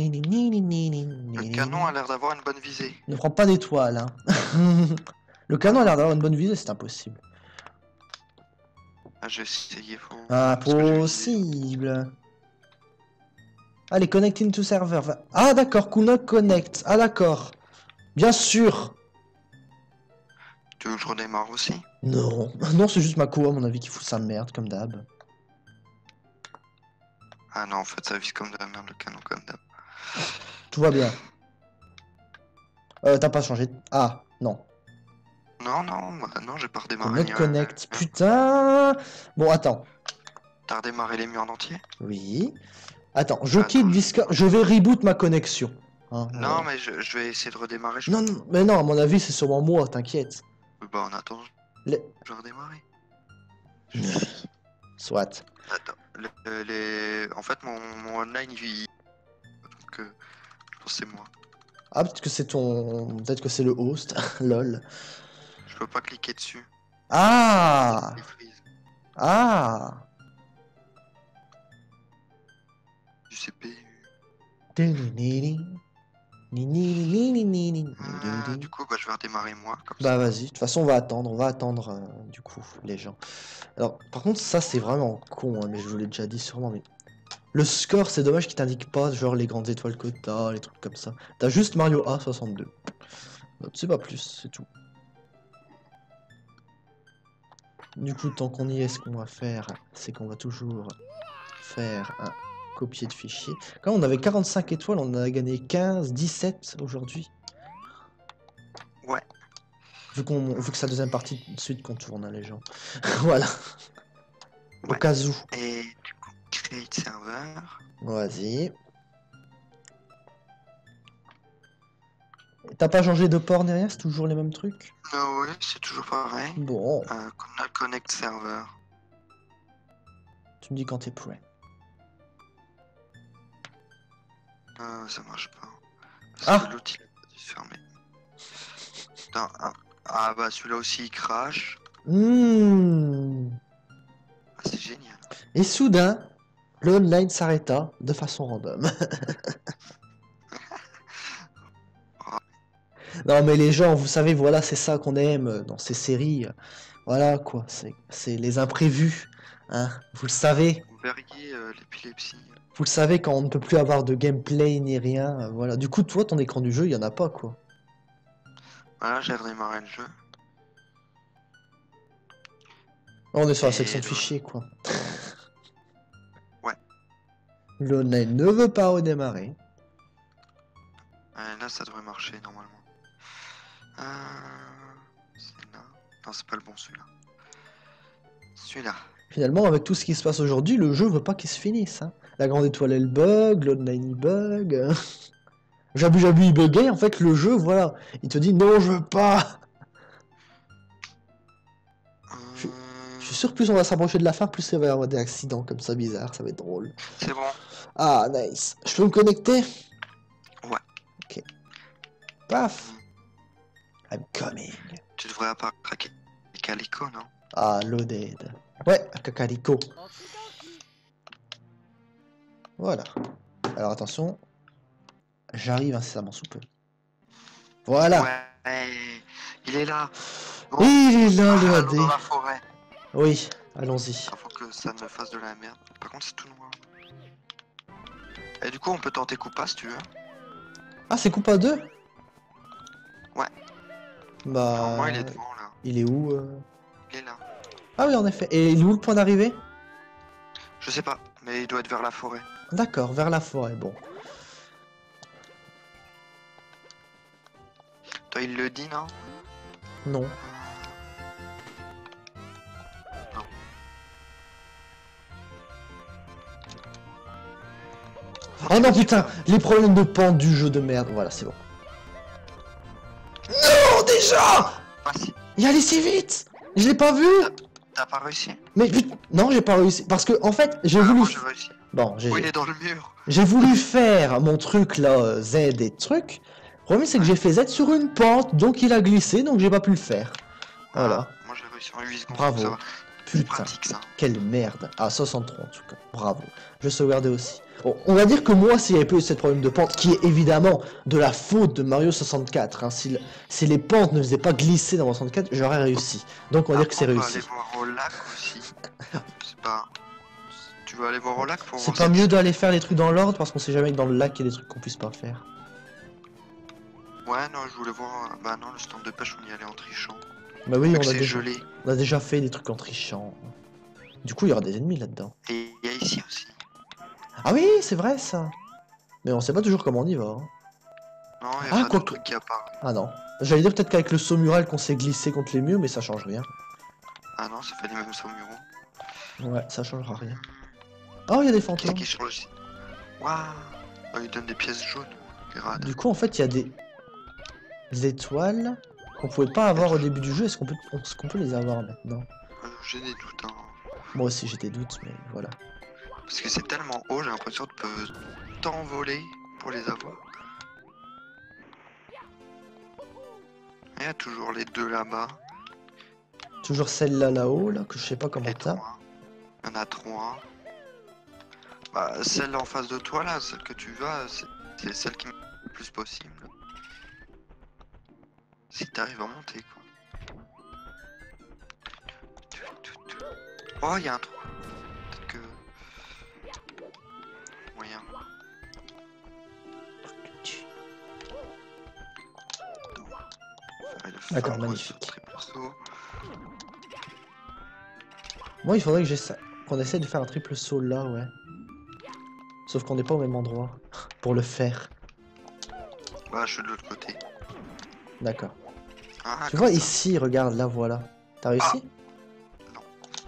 Le canon a l'air d'avoir une bonne visée. Ne prends pas d'étoile, hein. Le Ah canon a non. l'air d'avoir une bonne visée, c'est impossible. Ah, j'ai essayé, faut... parce que j'ai visé. Impossible. Allez, connecting to server. Ah d'accord, Kuno connect. Ah d'accord. Bien sûr. Tu veux que je redémarre aussi? Non, non, c'est juste Mako à mon avis qui fout sa merde comme d'hab. Ah non, en fait, ça vise comme de la merde, le canon, comme d'hab. Tout va bien. T'as pas changé. Ah non. Non, non, bah non, j'ai pas redémarré. Kuno connect. Putain. Bon, attends. T'as redémarré les murs en entier? Oui. Attends, je quitte Attends, Discord. Je vais reboot ma connexion. Hein, non, mais je vais essayer de redémarrer. Non, non, mais non, à mon avis, c'est sûrement moi, t'inquiète. Bah, en attendant, Les... je vais redémarrer. Soit. Attends, en fait, mon online, donc, je pense que c'est moi. Ah, peut-être que c'est ton... Peut-être que c'est le host. Lol. Je peux pas cliquer dessus. Ah. Il freeze. Ah. Du CPU. Du coup, bah, je vais redémarrer moi, comme Bah ça. vas-y, de toute façon on va attendre du coup les gens. Alors par contre ça c'est vraiment con, hein, mais je vous l'ai déjà dit sûrement, mais le score c'est dommage qu'il t'indique pas genre les grandes étoiles que t'as, les trucs comme ça. T'as juste Mario A 62. C'est pas plus, c'est tout. Du coup tant qu'on y est, ce qu'on va faire, c'est qu'on va toujours faire un copier de fichier. Quand on avait 45 étoiles, on en a gagné 15, 17 aujourd'hui. Ouais. Vu que c'est la deuxième partie de suite qu'on tourne, hein, les gens. Voilà. Au Ouais. cas où. Et du coup, create serveur. Vas-y. T'as pas changé de port ni rien, c'est toujours les mêmes trucs? Oui, c'est toujours pareil. Bon, Connect server. tu me dis quand t'es prêt. Ça marche pas. Ah. Parce que l'autre il a pas dû se fermer. Putain, ah bah celui-là aussi il crash. Ah, c'est génial. Et soudain, le online s'arrêta de façon random. Non mais les gens, vous savez, voilà, c'est ça qu'on aime dans ces séries. Voilà quoi, c'est les imprévus. Hein, vous le savez. Vous verriez l'épilepsie. Vous le savez quand on ne peut plus avoir de gameplay ni rien. Voilà. Du coup, toi, ton écran du jeu, il y en a pas quoi. Voilà, j'ai redémarré le jeu. On est sur la Et section de voilà. fichiers quoi. Ouais. Le online ne veut pas redémarrer. Là ça devrait marcher normalement. C'est là. Non, c'est pas le bon celui-là. Celui-là. Finalement, avec tout ce qui se passe aujourd'hui, le jeu veut pas qu'il se finisse. Hein. La grande étoile elle bug, l'online il bug. Jabu il buguait, en fait le jeu, voilà, il te dit non je veux pas. Je suis sûr que plus on va s'approcher de la fin, plus il va y avoir des accidents comme ça bizarres, ça va être drôle. C'est bon. Ah nice. Je peux me connecter? Ouais. Ok. Paf. I'm coming. Tu devrais apparaître Calico, non? Ah loaded. Ouais, à Kakariko. Voilà. Alors attention. J'arrive incessamment sous peu. Voilà. Ouais. Il est là. Bon. Il est là le allons AD. dans la forêt. Oui, allons-y. Il faut que ça ne fasse de la merde. Par contre, c'est tout noir. Et du coup, on peut tenter Koopa si tu veux. Ah, c'est Koopa 2? Ouais. Bah. Moi, il est devant là. Il est où Il est là. Ah oui, en effet. Et il est où le point d'arrivée? Je sais pas, mais il doit être vers la forêt. D'accord, vers la forêt, bon. Toi, il le dit, non? Non. Non. Oh non, putain, les problèmes de pente du jeu de merde. Voilà, c'est bon. Non, déjà! Ah si. Il allait si vite! Je l'ai pas vu! T'as pas réussi? Mais putain, non, j'ai pas réussi. Parce que, en fait, j'ai Ah, voulu. moi, j'ai réussi. Bon, Oh, il est dans le mur. j'ai voulu faire mon truc là, Z et truc. Le problème, c'est que j'ai fait Z sur une pente, donc il a glissé, donc j'ai pas pu le faire. Voilà. Ah, moi, j'ai réussi en 8 secondes. Bravo. Ça va. C'est Putain, pratique, ça. quelle merde. Ah, 63 en tout cas. Bravo. Je sauvegardais aussi. Bon, on va dire que moi, s'il n'y avait pas eu cette problème de pente, qui est évidemment de la faute de Mario 64, hein, si les pentes ne faisaient pas glisser dans Mario 64, j'aurais réussi. Donc on va dire que c'est réussi. On peut aller voir au lac aussi. C'est pas... Tu veux aller voir au lac pour C'est voir pas si- mieux d'aller faire les trucs dans l'ordre, parce qu'on sait jamais que dans le lac, il y a des trucs qu'on puisse pas faire. Ouais, non, je voulais voir... Bah non, le stand de pêche, on y allait en trichant. Bah oui, Vu on que a, c'est déjà... gelé. on a déjà fait des trucs en trichant. Du coup, il y aura des ennemis là-dedans. Et il y a ici aussi. Ah oui, c'est vrai ça. Mais on sait pas toujours comment on y va. Hein. Non, il y Ah, a pas quoi de que- truc qui apparaît. Ah non. J'allais dire peut-être qu'avec le saut mural qu'on s'est glissé contre les murs, mais ça change rien. Ah non, ça fait les mêmes sauts muraux. Ouais, ça changera rien. Oh, il y a des Qu'est-ce fantômes. qui change ici? Waouh. Oh, il donne des pièces jaunes. Grade. Du coup, en fait, il y a des étoiles qu'on pouvait pas avoir au début du jeu. Est-ce qu'on peut les avoir maintenant? J'ai des doutes, hein. Moi aussi, j'ai des doutes, mais voilà. Parce que c'est tellement haut, j'ai l'impression de t'envoler pour les avoir. Il y a toujours les deux là-bas. Toujours celle-là là-haut, là, que je sais pas comment Les t'as. trois. Il y en a trois. Bah, celle en face de toi là, celle que tu vas, c'est celle qui me le plus possible. Si t'arrives à monter quoi. Oh, il y a un trou. Peut-être que... Moyen. D'accord, fameux magnifique. triple saut. Moi, il faudrait que qu'on essaie de faire un triple saut là, ouais. Sauf qu'on n'est pas au même endroit pour le faire. Bah, je suis de l'autre côté. D'accord. Ah, Tu comme vois ça. ici, regarde, là, voilà. T'as réussi? Non.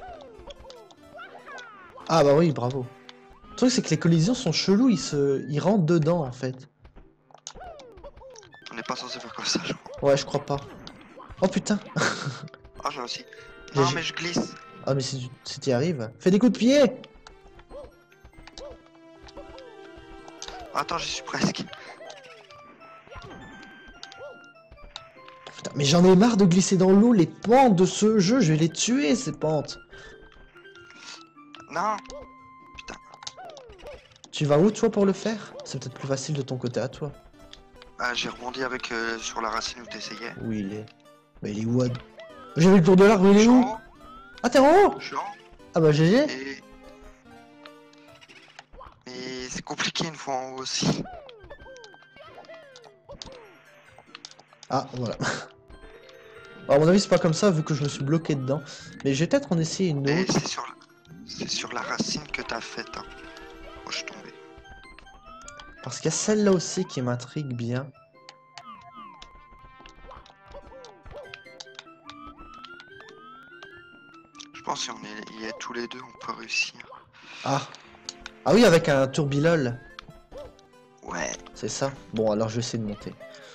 Ah bah oui, bravo. Le truc, c'est que les collisions sont cheloues, ils rentrent dedans, en fait. On n'est pas censé faire comme ça, je crois. Ouais, je crois pas. Oh putain. Ah, j'ai aussi. Non, J'ai- mais je glisse. Ah mais si tu y arrives, fais des coups de pied. Attends, j'y suis presque. Putain, mais j'en ai marre de glisser dans l'eau, les pentes de ce jeu, je vais les tuer ces pentes. Non. Tu vas où toi pour le faire? C'est peut-être plus facile de ton côté à toi. Ah, j'ai rebondi avec sur la racine où t'essayais. Où il est? Bah il est où? J'ai vu le tour de l'arbre, il Je est suis en où? haut. Ah t'es en haut? Je suis en haut. Ah bah GG. Et... Mais c'est compliqué une fois en haut aussi. Ah voilà. Alors, à mon avis c'est pas comme ça vu que je me suis bloqué dedans. Mais je vais peut-être en essayer une Et autre. c'est sur la racine que t'as faite. Hein. Oh, je suis tombé. Parce qu'il y a celle-là aussi qui m'intrigue bien. Je pense que si on y est tous les deux, on peut réussir. Ah. Ah oui avec un tourbillol. Ouais. C'est ça? Bon alors je vais essayer de monter.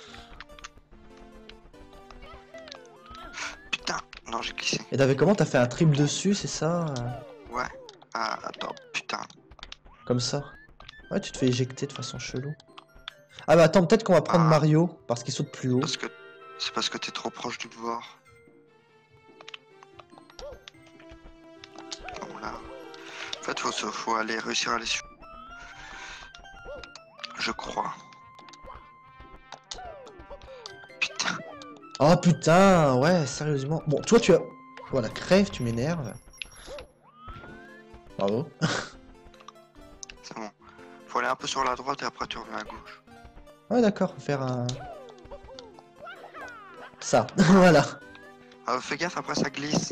Putain. Non, j'ai glissé. Et t'avais comment? T'as fait un triple dessus, c'est ça? Ouais. Ah, attends. Putain. Comme ça. Ouais, tu te fais éjecter de façon chelou. Ah bah attends, peut-être qu'on va prendre Ah. Mario, parce qu'il saute plus haut. C'est parce que t'es trop proche du bord. Bon là. En fait, faut aller réussir à aller sur. Je crois. Putain. Oh putain, ouais, sérieusement. Bon, toi tu as... Voilà, crève, tu m'énerves. Bravo. C'est bon. Faut aller un peu sur la droite et après tu reviens à gauche. Ouais d'accord, faire un... Ça, voilà. Fais gaffe, après ça glisse.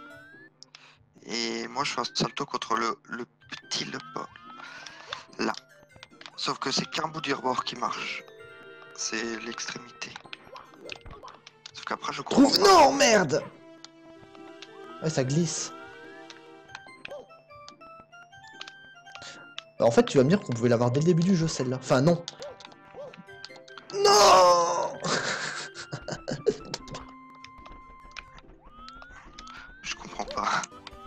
Et moi je fais un salto contre le petit bord. Là. Sauf que c'est qu'un bout du rebord qui marche. C'est l'extrémité. Sauf qu'après je comprends Trouve... pas. Non, merde. Ouais, ça glisse. Bah, en fait, tu vas me dire qu'on pouvait l'avoir dès le début du jeu, celle-là. Enfin, non. Non. Je comprends pas.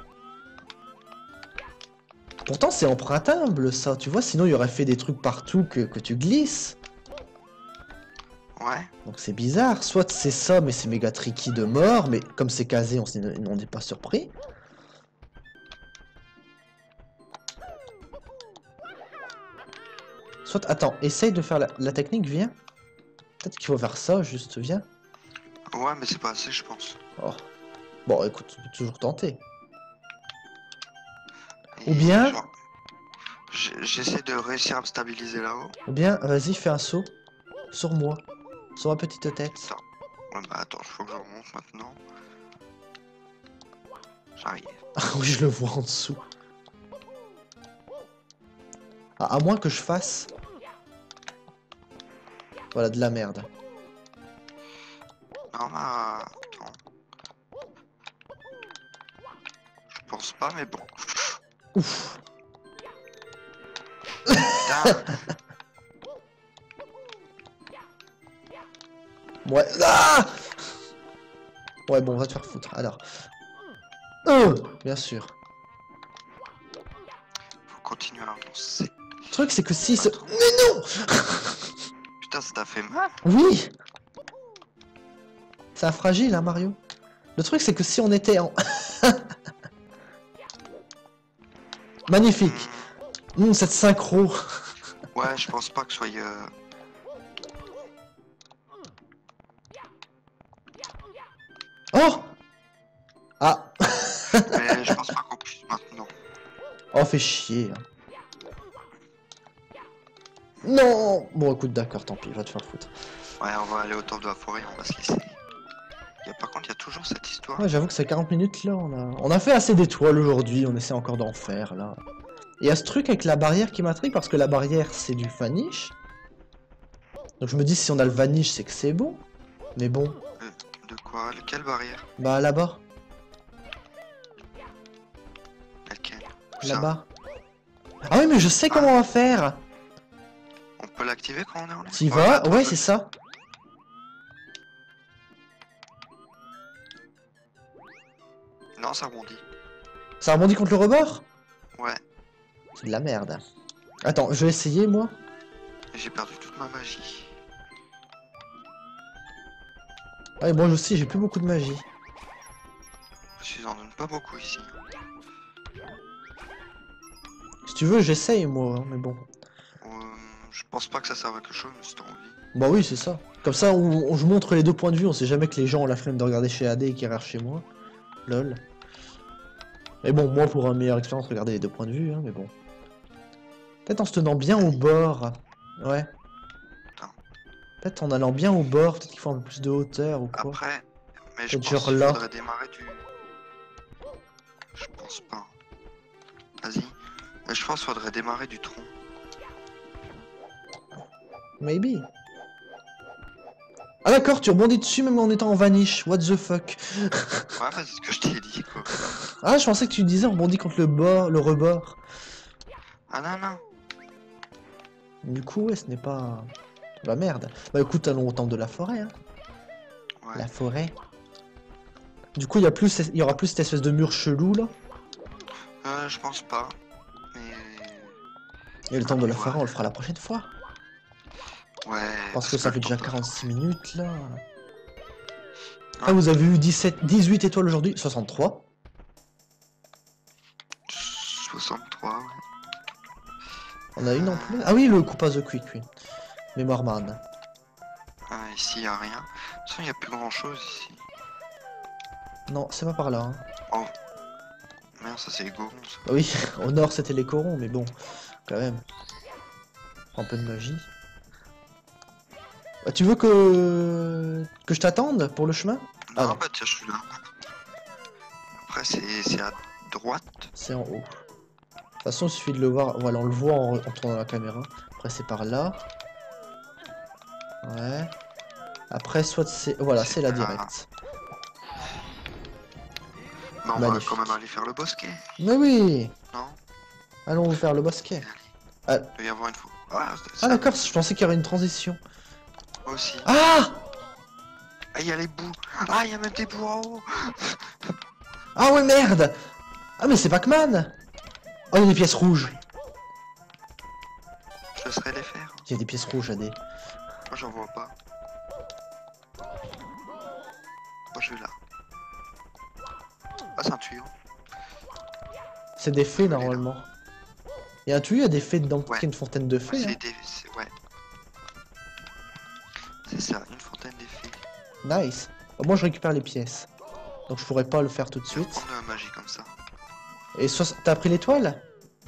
Pourtant, c'est empruntable, ça. Tu vois, sinon, il y aurait fait des trucs partout que tu glisses. Ouais. Donc c'est bizarre, soit c'est ça, mais c'est méga tricky de mort, mais comme c'est casé, on n'est pas surpris. Soit, attends, essaye de faire la technique, viens. Peut-être qu'il faut faire ça, juste, viens. Ouais, mais c'est pas assez, je pense. Oh. Bon, écoute, on peut toujours tenter. Et Ou bien- genre, j'essaie de réussir à me stabiliser là-haut. Ou bien, vas-y, fais un saut. Sur moi. Sur ma petite tête. Attends. Ouais, bah attends, faut que je remonte maintenant. J'arrive. Ah oui, je le vois en dessous. Ah, à moins que je fasse... Voilà, de la merde. Non, bah, attends. Je pense pas, mais bon. Ouf. Putain. Ouais. Ah ouais, bon, on va te faire foutre. Alors. Bien sûr. Faut continuer à avancer. Le truc, c'est que si... Mais non. Putain, ça t'a fait mal. Oui. C'est un fragile, hein, Mario. Le truc, c'est que si on était en... Magnifique. Cette synchro. Ouais, je pense pas que ce soit... Oh. Ah. Mais je pense pas qu'on puisse maintenant. Oh, fait chier. Non. Bon, écoute, d'accord, tant pis, va te faire foutre. Ouais, on va aller au top de la forêt, on va se laisser. Par contre, il y a toujours cette histoire. Ouais, j'avoue que c'est 40 minutes, là, on a fait assez d'étoiles aujourd'hui, on essaie encore d'en faire, là. Il y a ce truc avec la barrière qui m'intrigue, parce que la barrière, c'est du vanish. Donc je me dis, si on a le vanish, c'est que c'est bon. Mais bon. De quoi? Quelle barrière? Bah, là-bas. Laquelle? Où ça? Là-bas. Ah oui, mais je sais comment on va faire. On peut l'activer quand on est en l'air? T'y vas? attends, Ouais, je- c'est ça. Non, ça rebondit. Ça rebondit contre le rebord? Ouais. C'est de la merde. Attends, je vais essayer, moi. J'ai perdu toute ma magie. Ouais, moi aussi, j'ai plus beaucoup de magie. Je n'en donne pas beaucoup ici. Si tu veux, j'essaye, moi, hein, mais bon. Je pense pas que ça serve à quelque chose, mais si t'as envie. Bah oui, c'est ça. Comme ça, je montre les deux points de vue, on sait jamais que les gens ont la flemme de regarder chez AD et qui regardent chez moi. Lol. Mais bon, moi, pour une meilleure expérience, regardez les deux points de vue, hein, mais bon. Peut-être en se tenant bien au bord. Ouais. Attends. Peut-être en allant bien au bord, peut-être qu'il faut un peu plus de hauteur ou quoi. Après, mais je Peut-être pense genre qu'il là. faudrait démarrer du... Je pense pas. Vas-y. Mais je pense qu'il faudrait démarrer du tronc. Maybe. Ah d'accord, tu rebondis dessus même en étant en vanish. What the fuck. Ouais, bah, c'est ce que je t'ai dit, quoi. Ah, je pensais que tu disais on rebondit contre le bord, le rebord. Ah non, non. Du coup, ouais, ce n'est pas... Bah merde. Bah écoute, allons au temple de la forêt, hein. Ouais. La forêt. Du coup, il y aura plus cette espèce de mur chelou, là. Je pense pas. Mais... Et le temple de la Ouais. forêt, on le fera la prochaine fois. Ouais. Parce que ça fait le déjà temps de- 46 minutes, là. Ah, Ouais. vous avez eu 18 étoiles aujourd'hui. 63. 63, ouais. On a une en plus. Ah oui, le Koopa the Quick, oui. Mémoire man. Ah, ici, y a rien. De toute façon, y a plus grand chose ici. Non, c'est pas par là, hein. Oh. Merde, ça c'est les gorons, ça. Ah oui, au nord c'était les corons, mais bon, quand même. Un peu de magie. Bah, tu veux que je t'attende pour le chemin? Ah Non, non. bah tiens, je suis là. Après, c'est à droite. C'est en haut. De toute façon, il suffit de le voir. Voilà, on le voit en tournant la caméra. Après, c'est par là. Ouais. Après, soit c'est... Voilà, c'est la là. directe. Mais on Magnifique. va quand même aller faire le bosquet, Mais oui! non? Allons vous faire le bosquet. Ah, Il doit y avoir une fois. Ah, ah d'accord, je pensais qu'il y aurait une transition. Moi aussi. Ah! Ah, il y a les bouts. Ah, il y a même des bouts en haut. Ah ouais, merde! Ah mais c'est Pac-Man! Oh, il y a des pièces rouges. Je laisserai les faire. Il y a des pièces rouges, AD. Moi, j'en vois pas. Moi, je vais là. Ah, c'est un tuyau. C'est des fées, normalement. Il y a un tuyau, il y a des fées dedans. Peut-être Ouais. qu'il y a une fontaine de fées. C'est Hein. des... Ouais. C'est ça, une fontaine des fées. Nice. Bah, moi, je récupère les pièces. Donc, je pourrais pas le faire tout de Je vais suite. prendre de la magie comme ça. Et t'as pris l'étoile?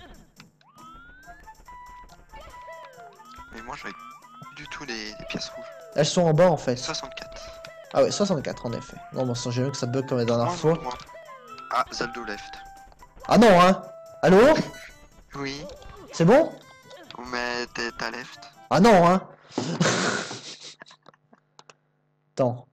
Mais moi, j'avais du tout les pièces rouges. Elles sont en bas, en fait. 64. Ah ouais, 64, en effet. Non, bon, j'ai vu que ça bug comme la dernière Moi, fois. moi. Ah, Zaldo left. Ah non, hein? Allô? Oui. C'est bon? Mais t'as left. Ah non, hein? Attends.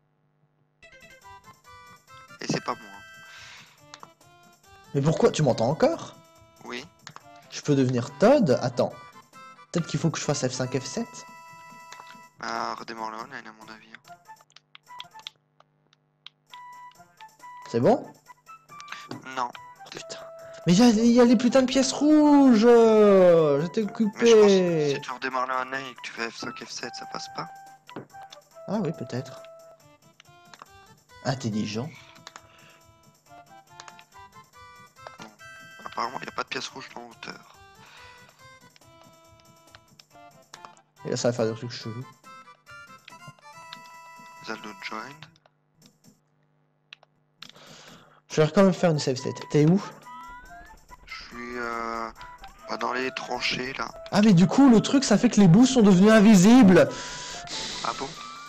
Et c'est pas bon. Hein. Mais pourquoi? Tu m'entends encore? Oui. Je peux devenir Todd? Attends. Peut-être qu'il faut que je fasse F5, F7? Bah, redémarre le online, à mon avis. Hein. C'est bon? Non. Oh, putain. Mais il y a les putains de pièces rouges! J'étais Mais je pense que occupé! si tu redémarres le online et que tu fais F5, F7, ça passe pas. Ah oui, peut-être. Intelligent. Bon. Apparemment, il n'y a pas de pièce rouge en hauteur. Et là, ça va faire des trucs chelous. Zaldo joined. Je vais quand même faire une save state. T'es où? Je suis bah, dans les tranchées là. Ah, mais du coup, le truc, ça fait que les bouts sont devenus invisibles! Ah bon?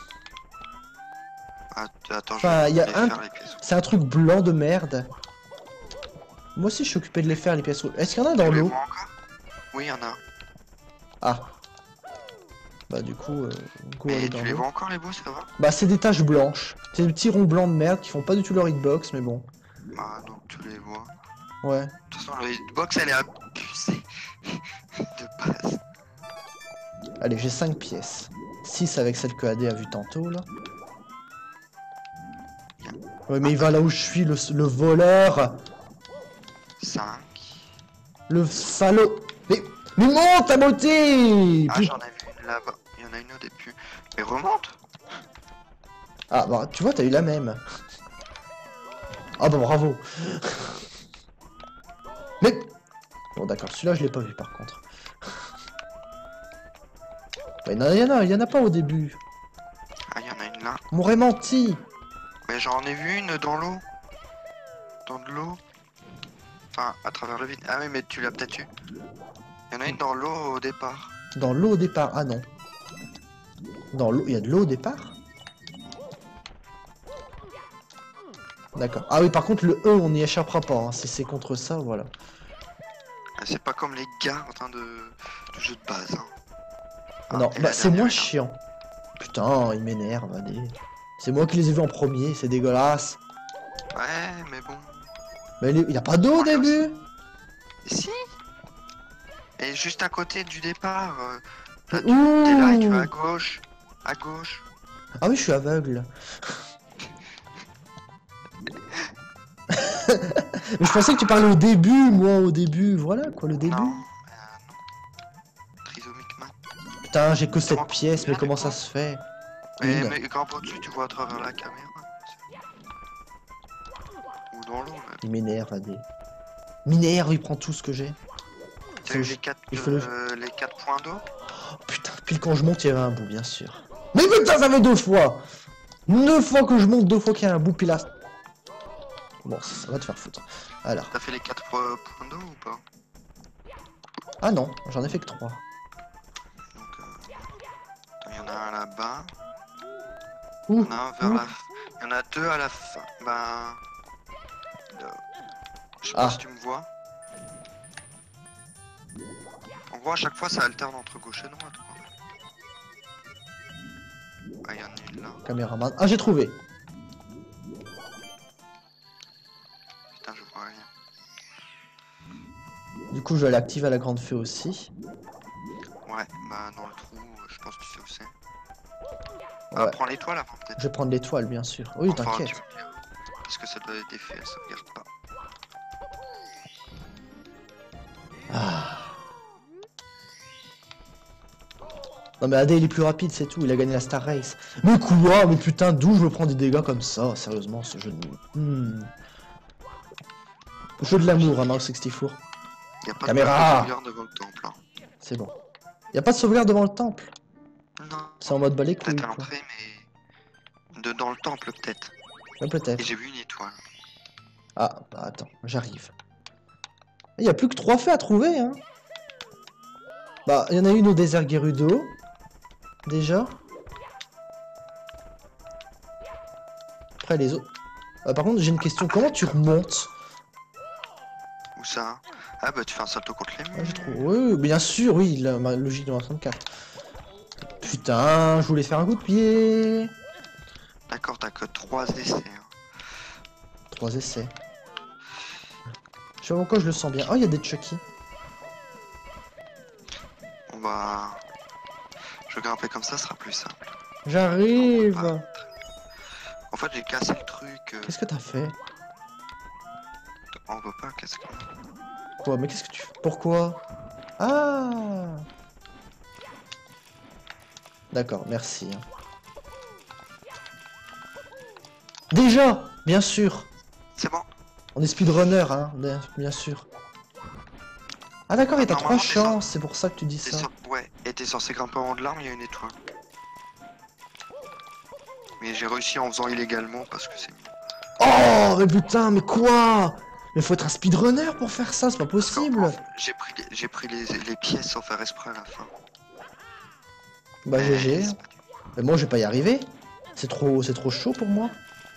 Ah, attends, Enfin, je vais y a un- faire les pièces rouges. C'est un truc blanc de merde. Moi aussi, je suis occupé de les faire, les pièces rouges. Est-ce qu'il y en a dans Tu les l'eau? vois encore? Oui, il y en a. Ah. Bah, du coup, Mais aller dans tu les l'eau. vois encore les bouts, ça va? Bah, c'est des taches blanches. C'est des petits ronds blancs de merde qui font pas du tout leur hitbox, mais bon. Ah, donc tu les vois. Ouais. De toute façon, le hitbox, elle est abusée. De base. Allez, j'ai 5 pièces. 6 avec celle que AD a vue tantôt, là. Ouais, mais il va là où je suis, le voleur. 5. Le salaud. Mais monte ta beauté. Ah, j'en ai vu une là-bas. Il y en a une au début. Mais remonte. Ah, bah, tu vois, t'as eu la même. Ah, bah, bravo. Mais... Bon, d'accord, celui-là, je l'ai pas vu, par contre. Bah, il y en a pas au début. Ah, il y en a une là. On m'aurait menti. Mais j'en ai vu une dans l'eau. Dans de l'eau. Enfin, à travers le vide. Ah oui, mais tu l'as peut-être eu. Il y en a une dans l'eau au départ. Dans l'eau au départ. Ah, non. Dans l'eau... Il y a de l'eau au départ? D'accord. Ah oui, par contre, le E, on n'y échappera pas. Hein. Si c'est contre ça, voilà. Ah, c'est pas comme les gardes de jeu de base. Hein. Ah, Non, et bah la c'est moins dernière, chiant. Putain, il m'énerve, allez. C'est moi qui les ai vus en premier, c'est dégueulasse. Ouais, mais bon. Mais il y a pas d'eau au début. Et si. Et juste à côté du départ. Mais T'es là et tu où? vas à gauche. À gauche. Ah oui, je suis aveugle. Mais je pensais que tu parlais au début, moi, au début. Voilà, quoi, le début. Non, non. Trisomiquement. Putain, j'ai que cette Comment- pièce, mais Bien, comment du ça coup. se fait? Mais, Une. mais quand au-dessus, tu vois à travers la caméra. Ou dans l'eau, même. Il m'énerve, allez. M'énerve, il prend tout ce que j'ai. T'as eu les 4 il faut le- les 4 points d'eau. Oh, putain, pile quand je monte, il y avait un bout, bien sûr. Mais putain, ça fait 2 fois! 9 fois que je monte, 2 fois qu'il y a un bout, puis là... Bon, ça va te faire foutre. Alors. T'as fait les 4 points d'eau ou pas? Ah non, j'en ai fait que 3. Donc, il y en a un là-bas. Il y Ouh, en a un vers ouh. la... Il y en a 2 à la fin. Ben... Je sais Ah. pas si tu me vois. En gros, à chaque fois, ça alterne entre gauche et droite, quoi. Ah, il y en a une là. Caméraman. Ah, j'ai trouvé. Putain, je vois rien. Du coup, je vais l'activer à la grande feu aussi. Ouais, bah dans le trou, je pense que tu sais où c'est. Ouais. Ah, prends l'étoile avant, peut-être. Je vais prendre l'étoile, bien sûr. Oui, Enfin, t'inquiète. tu me diras. Parce que ça doit être fait, elle sauvegarde pas. Ah. Non mais AD il est plus rapide, c'est tout. Il a gagné la Star Race. Mais quoi? Mais putain, d'où je me prends des dégâts comme ça? Sérieusement, ce jeu de... Jeu de l'amour, hein, Mario 64. Y a pas Caméra. de sauvegarde devant le temple. Hein. C'est bon. Y a pas de sauvegarde devant le temple. Non. C'est en mode balai couilles, Peut-être à quoi. l'entrée, mais... dans le temple, peut-être. Ouais, Et peut-être. j'ai vu une étoile. Ah, bah attends, j'arrive. Il y a plus que 3 feux à trouver, hein. Bah, il y en a une au désert Gerudo. Déjà. Après les autres. Par contre, j'ai une question. Comment tu remontes? Où ça? Ah bah tu fais un salto contre les murs. Ah, j'ai trouvé. Oui, bien sûr, oui, ma logique de ma 34. Putain, je voulais faire un coup de pied. D'accord, t'as que 3 essais. Hein. 3 essais. Je sais pas pourquoi je le sens bien. Oh, il y a des Chucky. On va... Je vais grimper comme ça, ce sera plus simple. J'arrive. En fait, j'ai cassé le truc. Qu'est-ce que t'as fait? On veut pas, qu'est-ce que... Quoi? Mais qu'est-ce que tu fais? Pourquoi? Ah. D'accord, merci. Déjà, bien sûr. C'est bon. On est speedrunner, hein, bien sûr. Ah d'accord, et t'as 3 Normalement, chances, c'est pour ça que tu dis ça. Ouais, et t'es censé grimper en haut de l'arme, il y a une étoile. Mais j'ai réussi en faisant illégalement parce que c'est mieux. Oh, mais putain, mais quoi? Mais faut être un speedrunner pour faire ça, c'est pas possible. J'ai pris les pièces sans faire exprès à la fin. Bah Mais GG. c'est pas- Mais moi je vais pas y arriver. C'est trop chaud pour moi.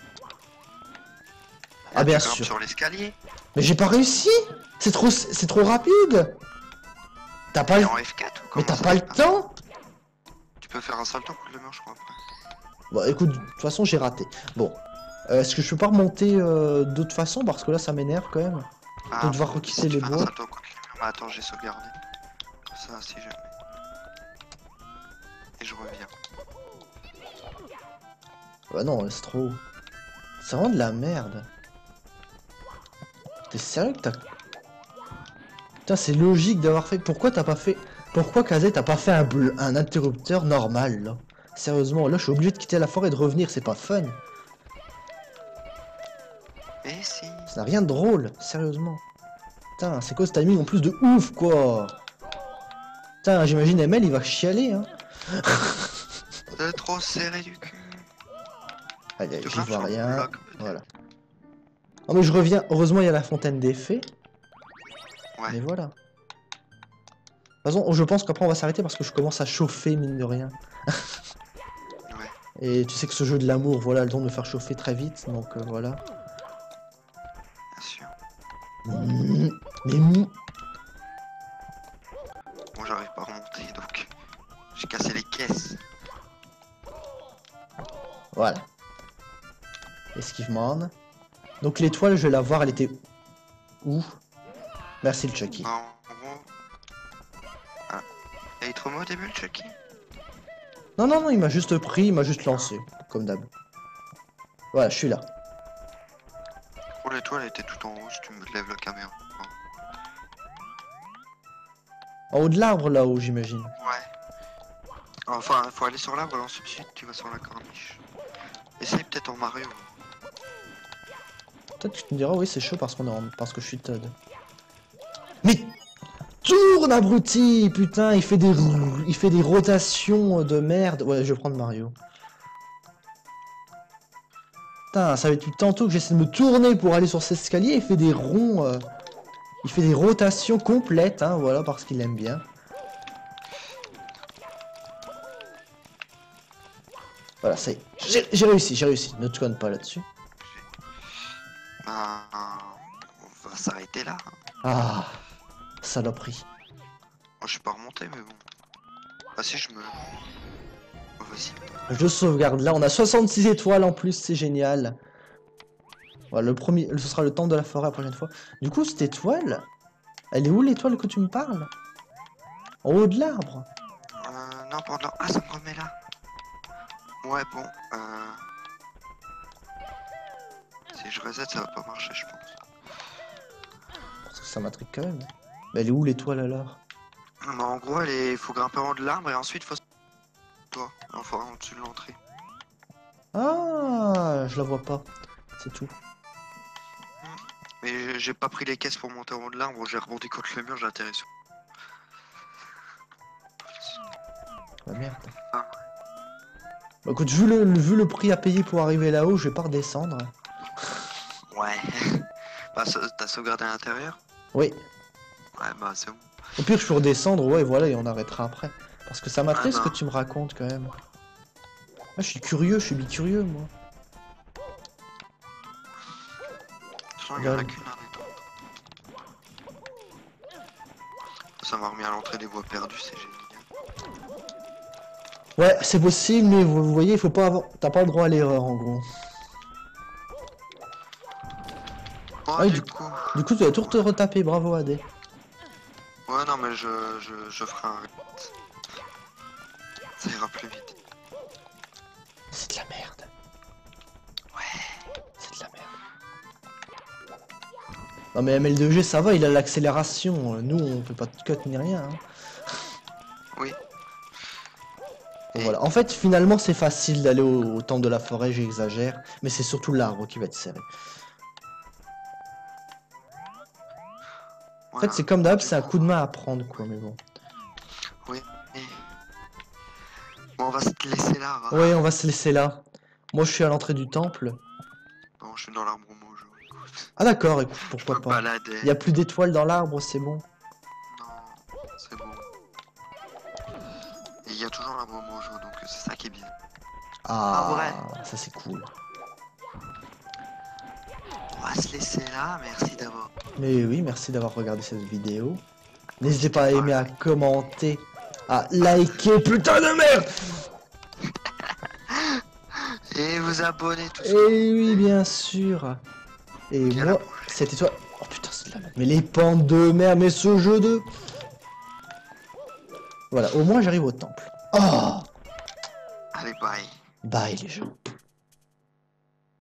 Ah tu bien grimpes sûr. sur l'escalier. Mais j'ai pas réussi. C'est trop rapide. T'as pas Et le... en F4 ou Mais comment t'as ça pas se le passe? temps. Tu peux faire un salto contre le mur, je crois, après. Bon écoute, de toute façon j'ai raté. Bon. Est-ce que je peux pas remonter d'autre façon? Parce que là ça m'énerve quand même. De devoir requitter si tu les fais un bois. salto contre le mur, mais attends, j'ai sauvegardé. Comme ça, si jamais. Et je reviens. Bah non, c'est C'est vraiment de la merde. T'es sérieux que t'as... Putain, c'est logique d'avoir fait... Pourquoi t'as pas fait... Pourquoi, Kazé, t'as pas fait un interrupteur normal, là? Sérieusement, là, je suis obligé de quitter la forêt et de revenir, c'est pas fun. Mais si. Ça n'a rien de drôle, sérieusement. Putain, c'est quoi ce timing en plus de ouf, quoi? Putain, j'imagine ML, il va chialer, hein. T'es trop serré du cul. Allez, Tu j'y grimpes vois sur le rien. bloc, peut-être. Voilà. Oh, mais je reviens. Heureusement, il y a la fontaine des fées. Ouais. Mais voilà. De toute façon, je pense qu'après, on va s'arrêter parce que je commence à chauffer, mine de rien. Ouais. Et tu sais que ce jeu de l'amour, voilà, le temps de me faire chauffer très vite. Donc, voilà. Bien sûr. Mais mou. Bon, j'arrive pas à remonter, donc j'ai cassé les caisses. Voilà. Esquivement. Donc l'étoile, je vais la voir, elle était où? Merci le Chucky. En gros... Ah. Il est trop mauvais au début, le Chucky? Non, non, non, il m'a juste pris, il m'a juste lancé, comme d'hab. Voilà, je suis là. Pour l'étoile, elle était tout en haut, si tu me lèves la caméra. En haut de l'arbre, là-haut, j'imagine. Ouais. Enfin, faut aller sur l'arbre et ensuite tu vas sur la corniche. Essaye peut-être en Mario. Peut-être que tu me diras, oui, c'est chaud parce parce que je suis Todd. Mais tourne, abruti! Putain, il fait des rotations de merde. Ouais, je vais prendre Mario. Putain, ça fait depuis tantôt que j'essaie de me tourner pour aller sur cet escalier. Il fait des ronds. Il fait des rotations complètes, hein, voilà, parce qu'il aime bien. Voilà, ça y est. J'ai réussi. Ne te conne pas là-dessus. Ben, on va s'arrêter là. Ah, saloperie. Moi, je suis pas remonté, mais bon. Ah si, je me... Oh, vas-y. Je sauvegarde là, on a 66 étoiles en plus, c'est génial. Voilà, ce sera le temps de la forêt la prochaine fois. Du coup, cette étoile, elle est où l'étoile que tu me parles? En haut de l'arbre? Non, pendant... Ah, ça me remet là. Ouais, bon, si je reset, ça va pas marcher, je pense. Parce que ça m'intrigue quand même. Mais elle est où l'étoile alors? Bah, en gros, faut grimper en haut de l'arbre et ensuite faut... Toi, enfin, au-dessus de l'entrée. Ah, je la vois pas. C'est tout. Mais j'ai pas pris les caisses pour monter en haut de l'arbre, j'ai rebondi contre le mur, j'ai atterri sur... La merde. Ah. Bah, écoute, vu le prix à payer pour arriver là-haut, je vais pas redescendre. Ouais. Bah, t'as sauvegardé à l'intérieur? Oui. Ouais, bah c'est bon. Au pire, je peux redescendre, ouais, voilà, et on arrêtera après. Parce que ça m'attriste ce non. que tu me racontes quand même. Ah, je suis curieux, je suis bicurieux, moi. Il y en a qu'une arrête. Ça m'a remis à l'entrée des voies perdues, c'est génial. Ouais, c'est possible, mais vous voyez, il faut pas avoir... T'as pas le droit à l'erreur, en gros. Oh, Ah, du coup... Du coup, tu vas tout te retaper, bravo AD. Ouais, non, mais je ferai un... Ça ira plus vite. C'est de la merde. Ouais. C'est de la merde. Non mais ML2G, ça va, il a l'accélération. Nous, on fait pas de cut ni rien. Hein. Oui. Et voilà. En fait, finalement, c'est facile d'aller au temple de la forêt, j'exagère. Mais c'est surtout l'arbre qui va être serré. En fait, c'est comme d'hab, c'est un coup de main à prendre, quoi, mais bon. Oui. Bon, on va se laisser là. Hein. Ouais, on va se laisser là. Moi, je suis à l'entrée du temple. Non, je suis dans l'arbre mojo, écoute. Ah d'accord, écoute, pourquoi Je me pas. baladais. Il y a plus d'étoiles dans l'arbre, c'est bon. Non, c'est bon. Et il y a toujours l'arbre mojo, donc c'est ça qui est bien. Ah, ouais. Ça c'est cool. On va se laisser là, merci d'avoir... Mais oui, merci d'avoir regardé cette vidéo. N'hésitez pas à aimer, à commenter, à liker, putain de merde. Et vous abonner tout ça. Et oui, bien sûr. Et moi, cette étoile... Oh putain, c'est de la merde. Mais les pentes de merde, mais ce jeu de... Voilà, au moins j'arrive au temple. Oh. Allez, bye. Bye les gens.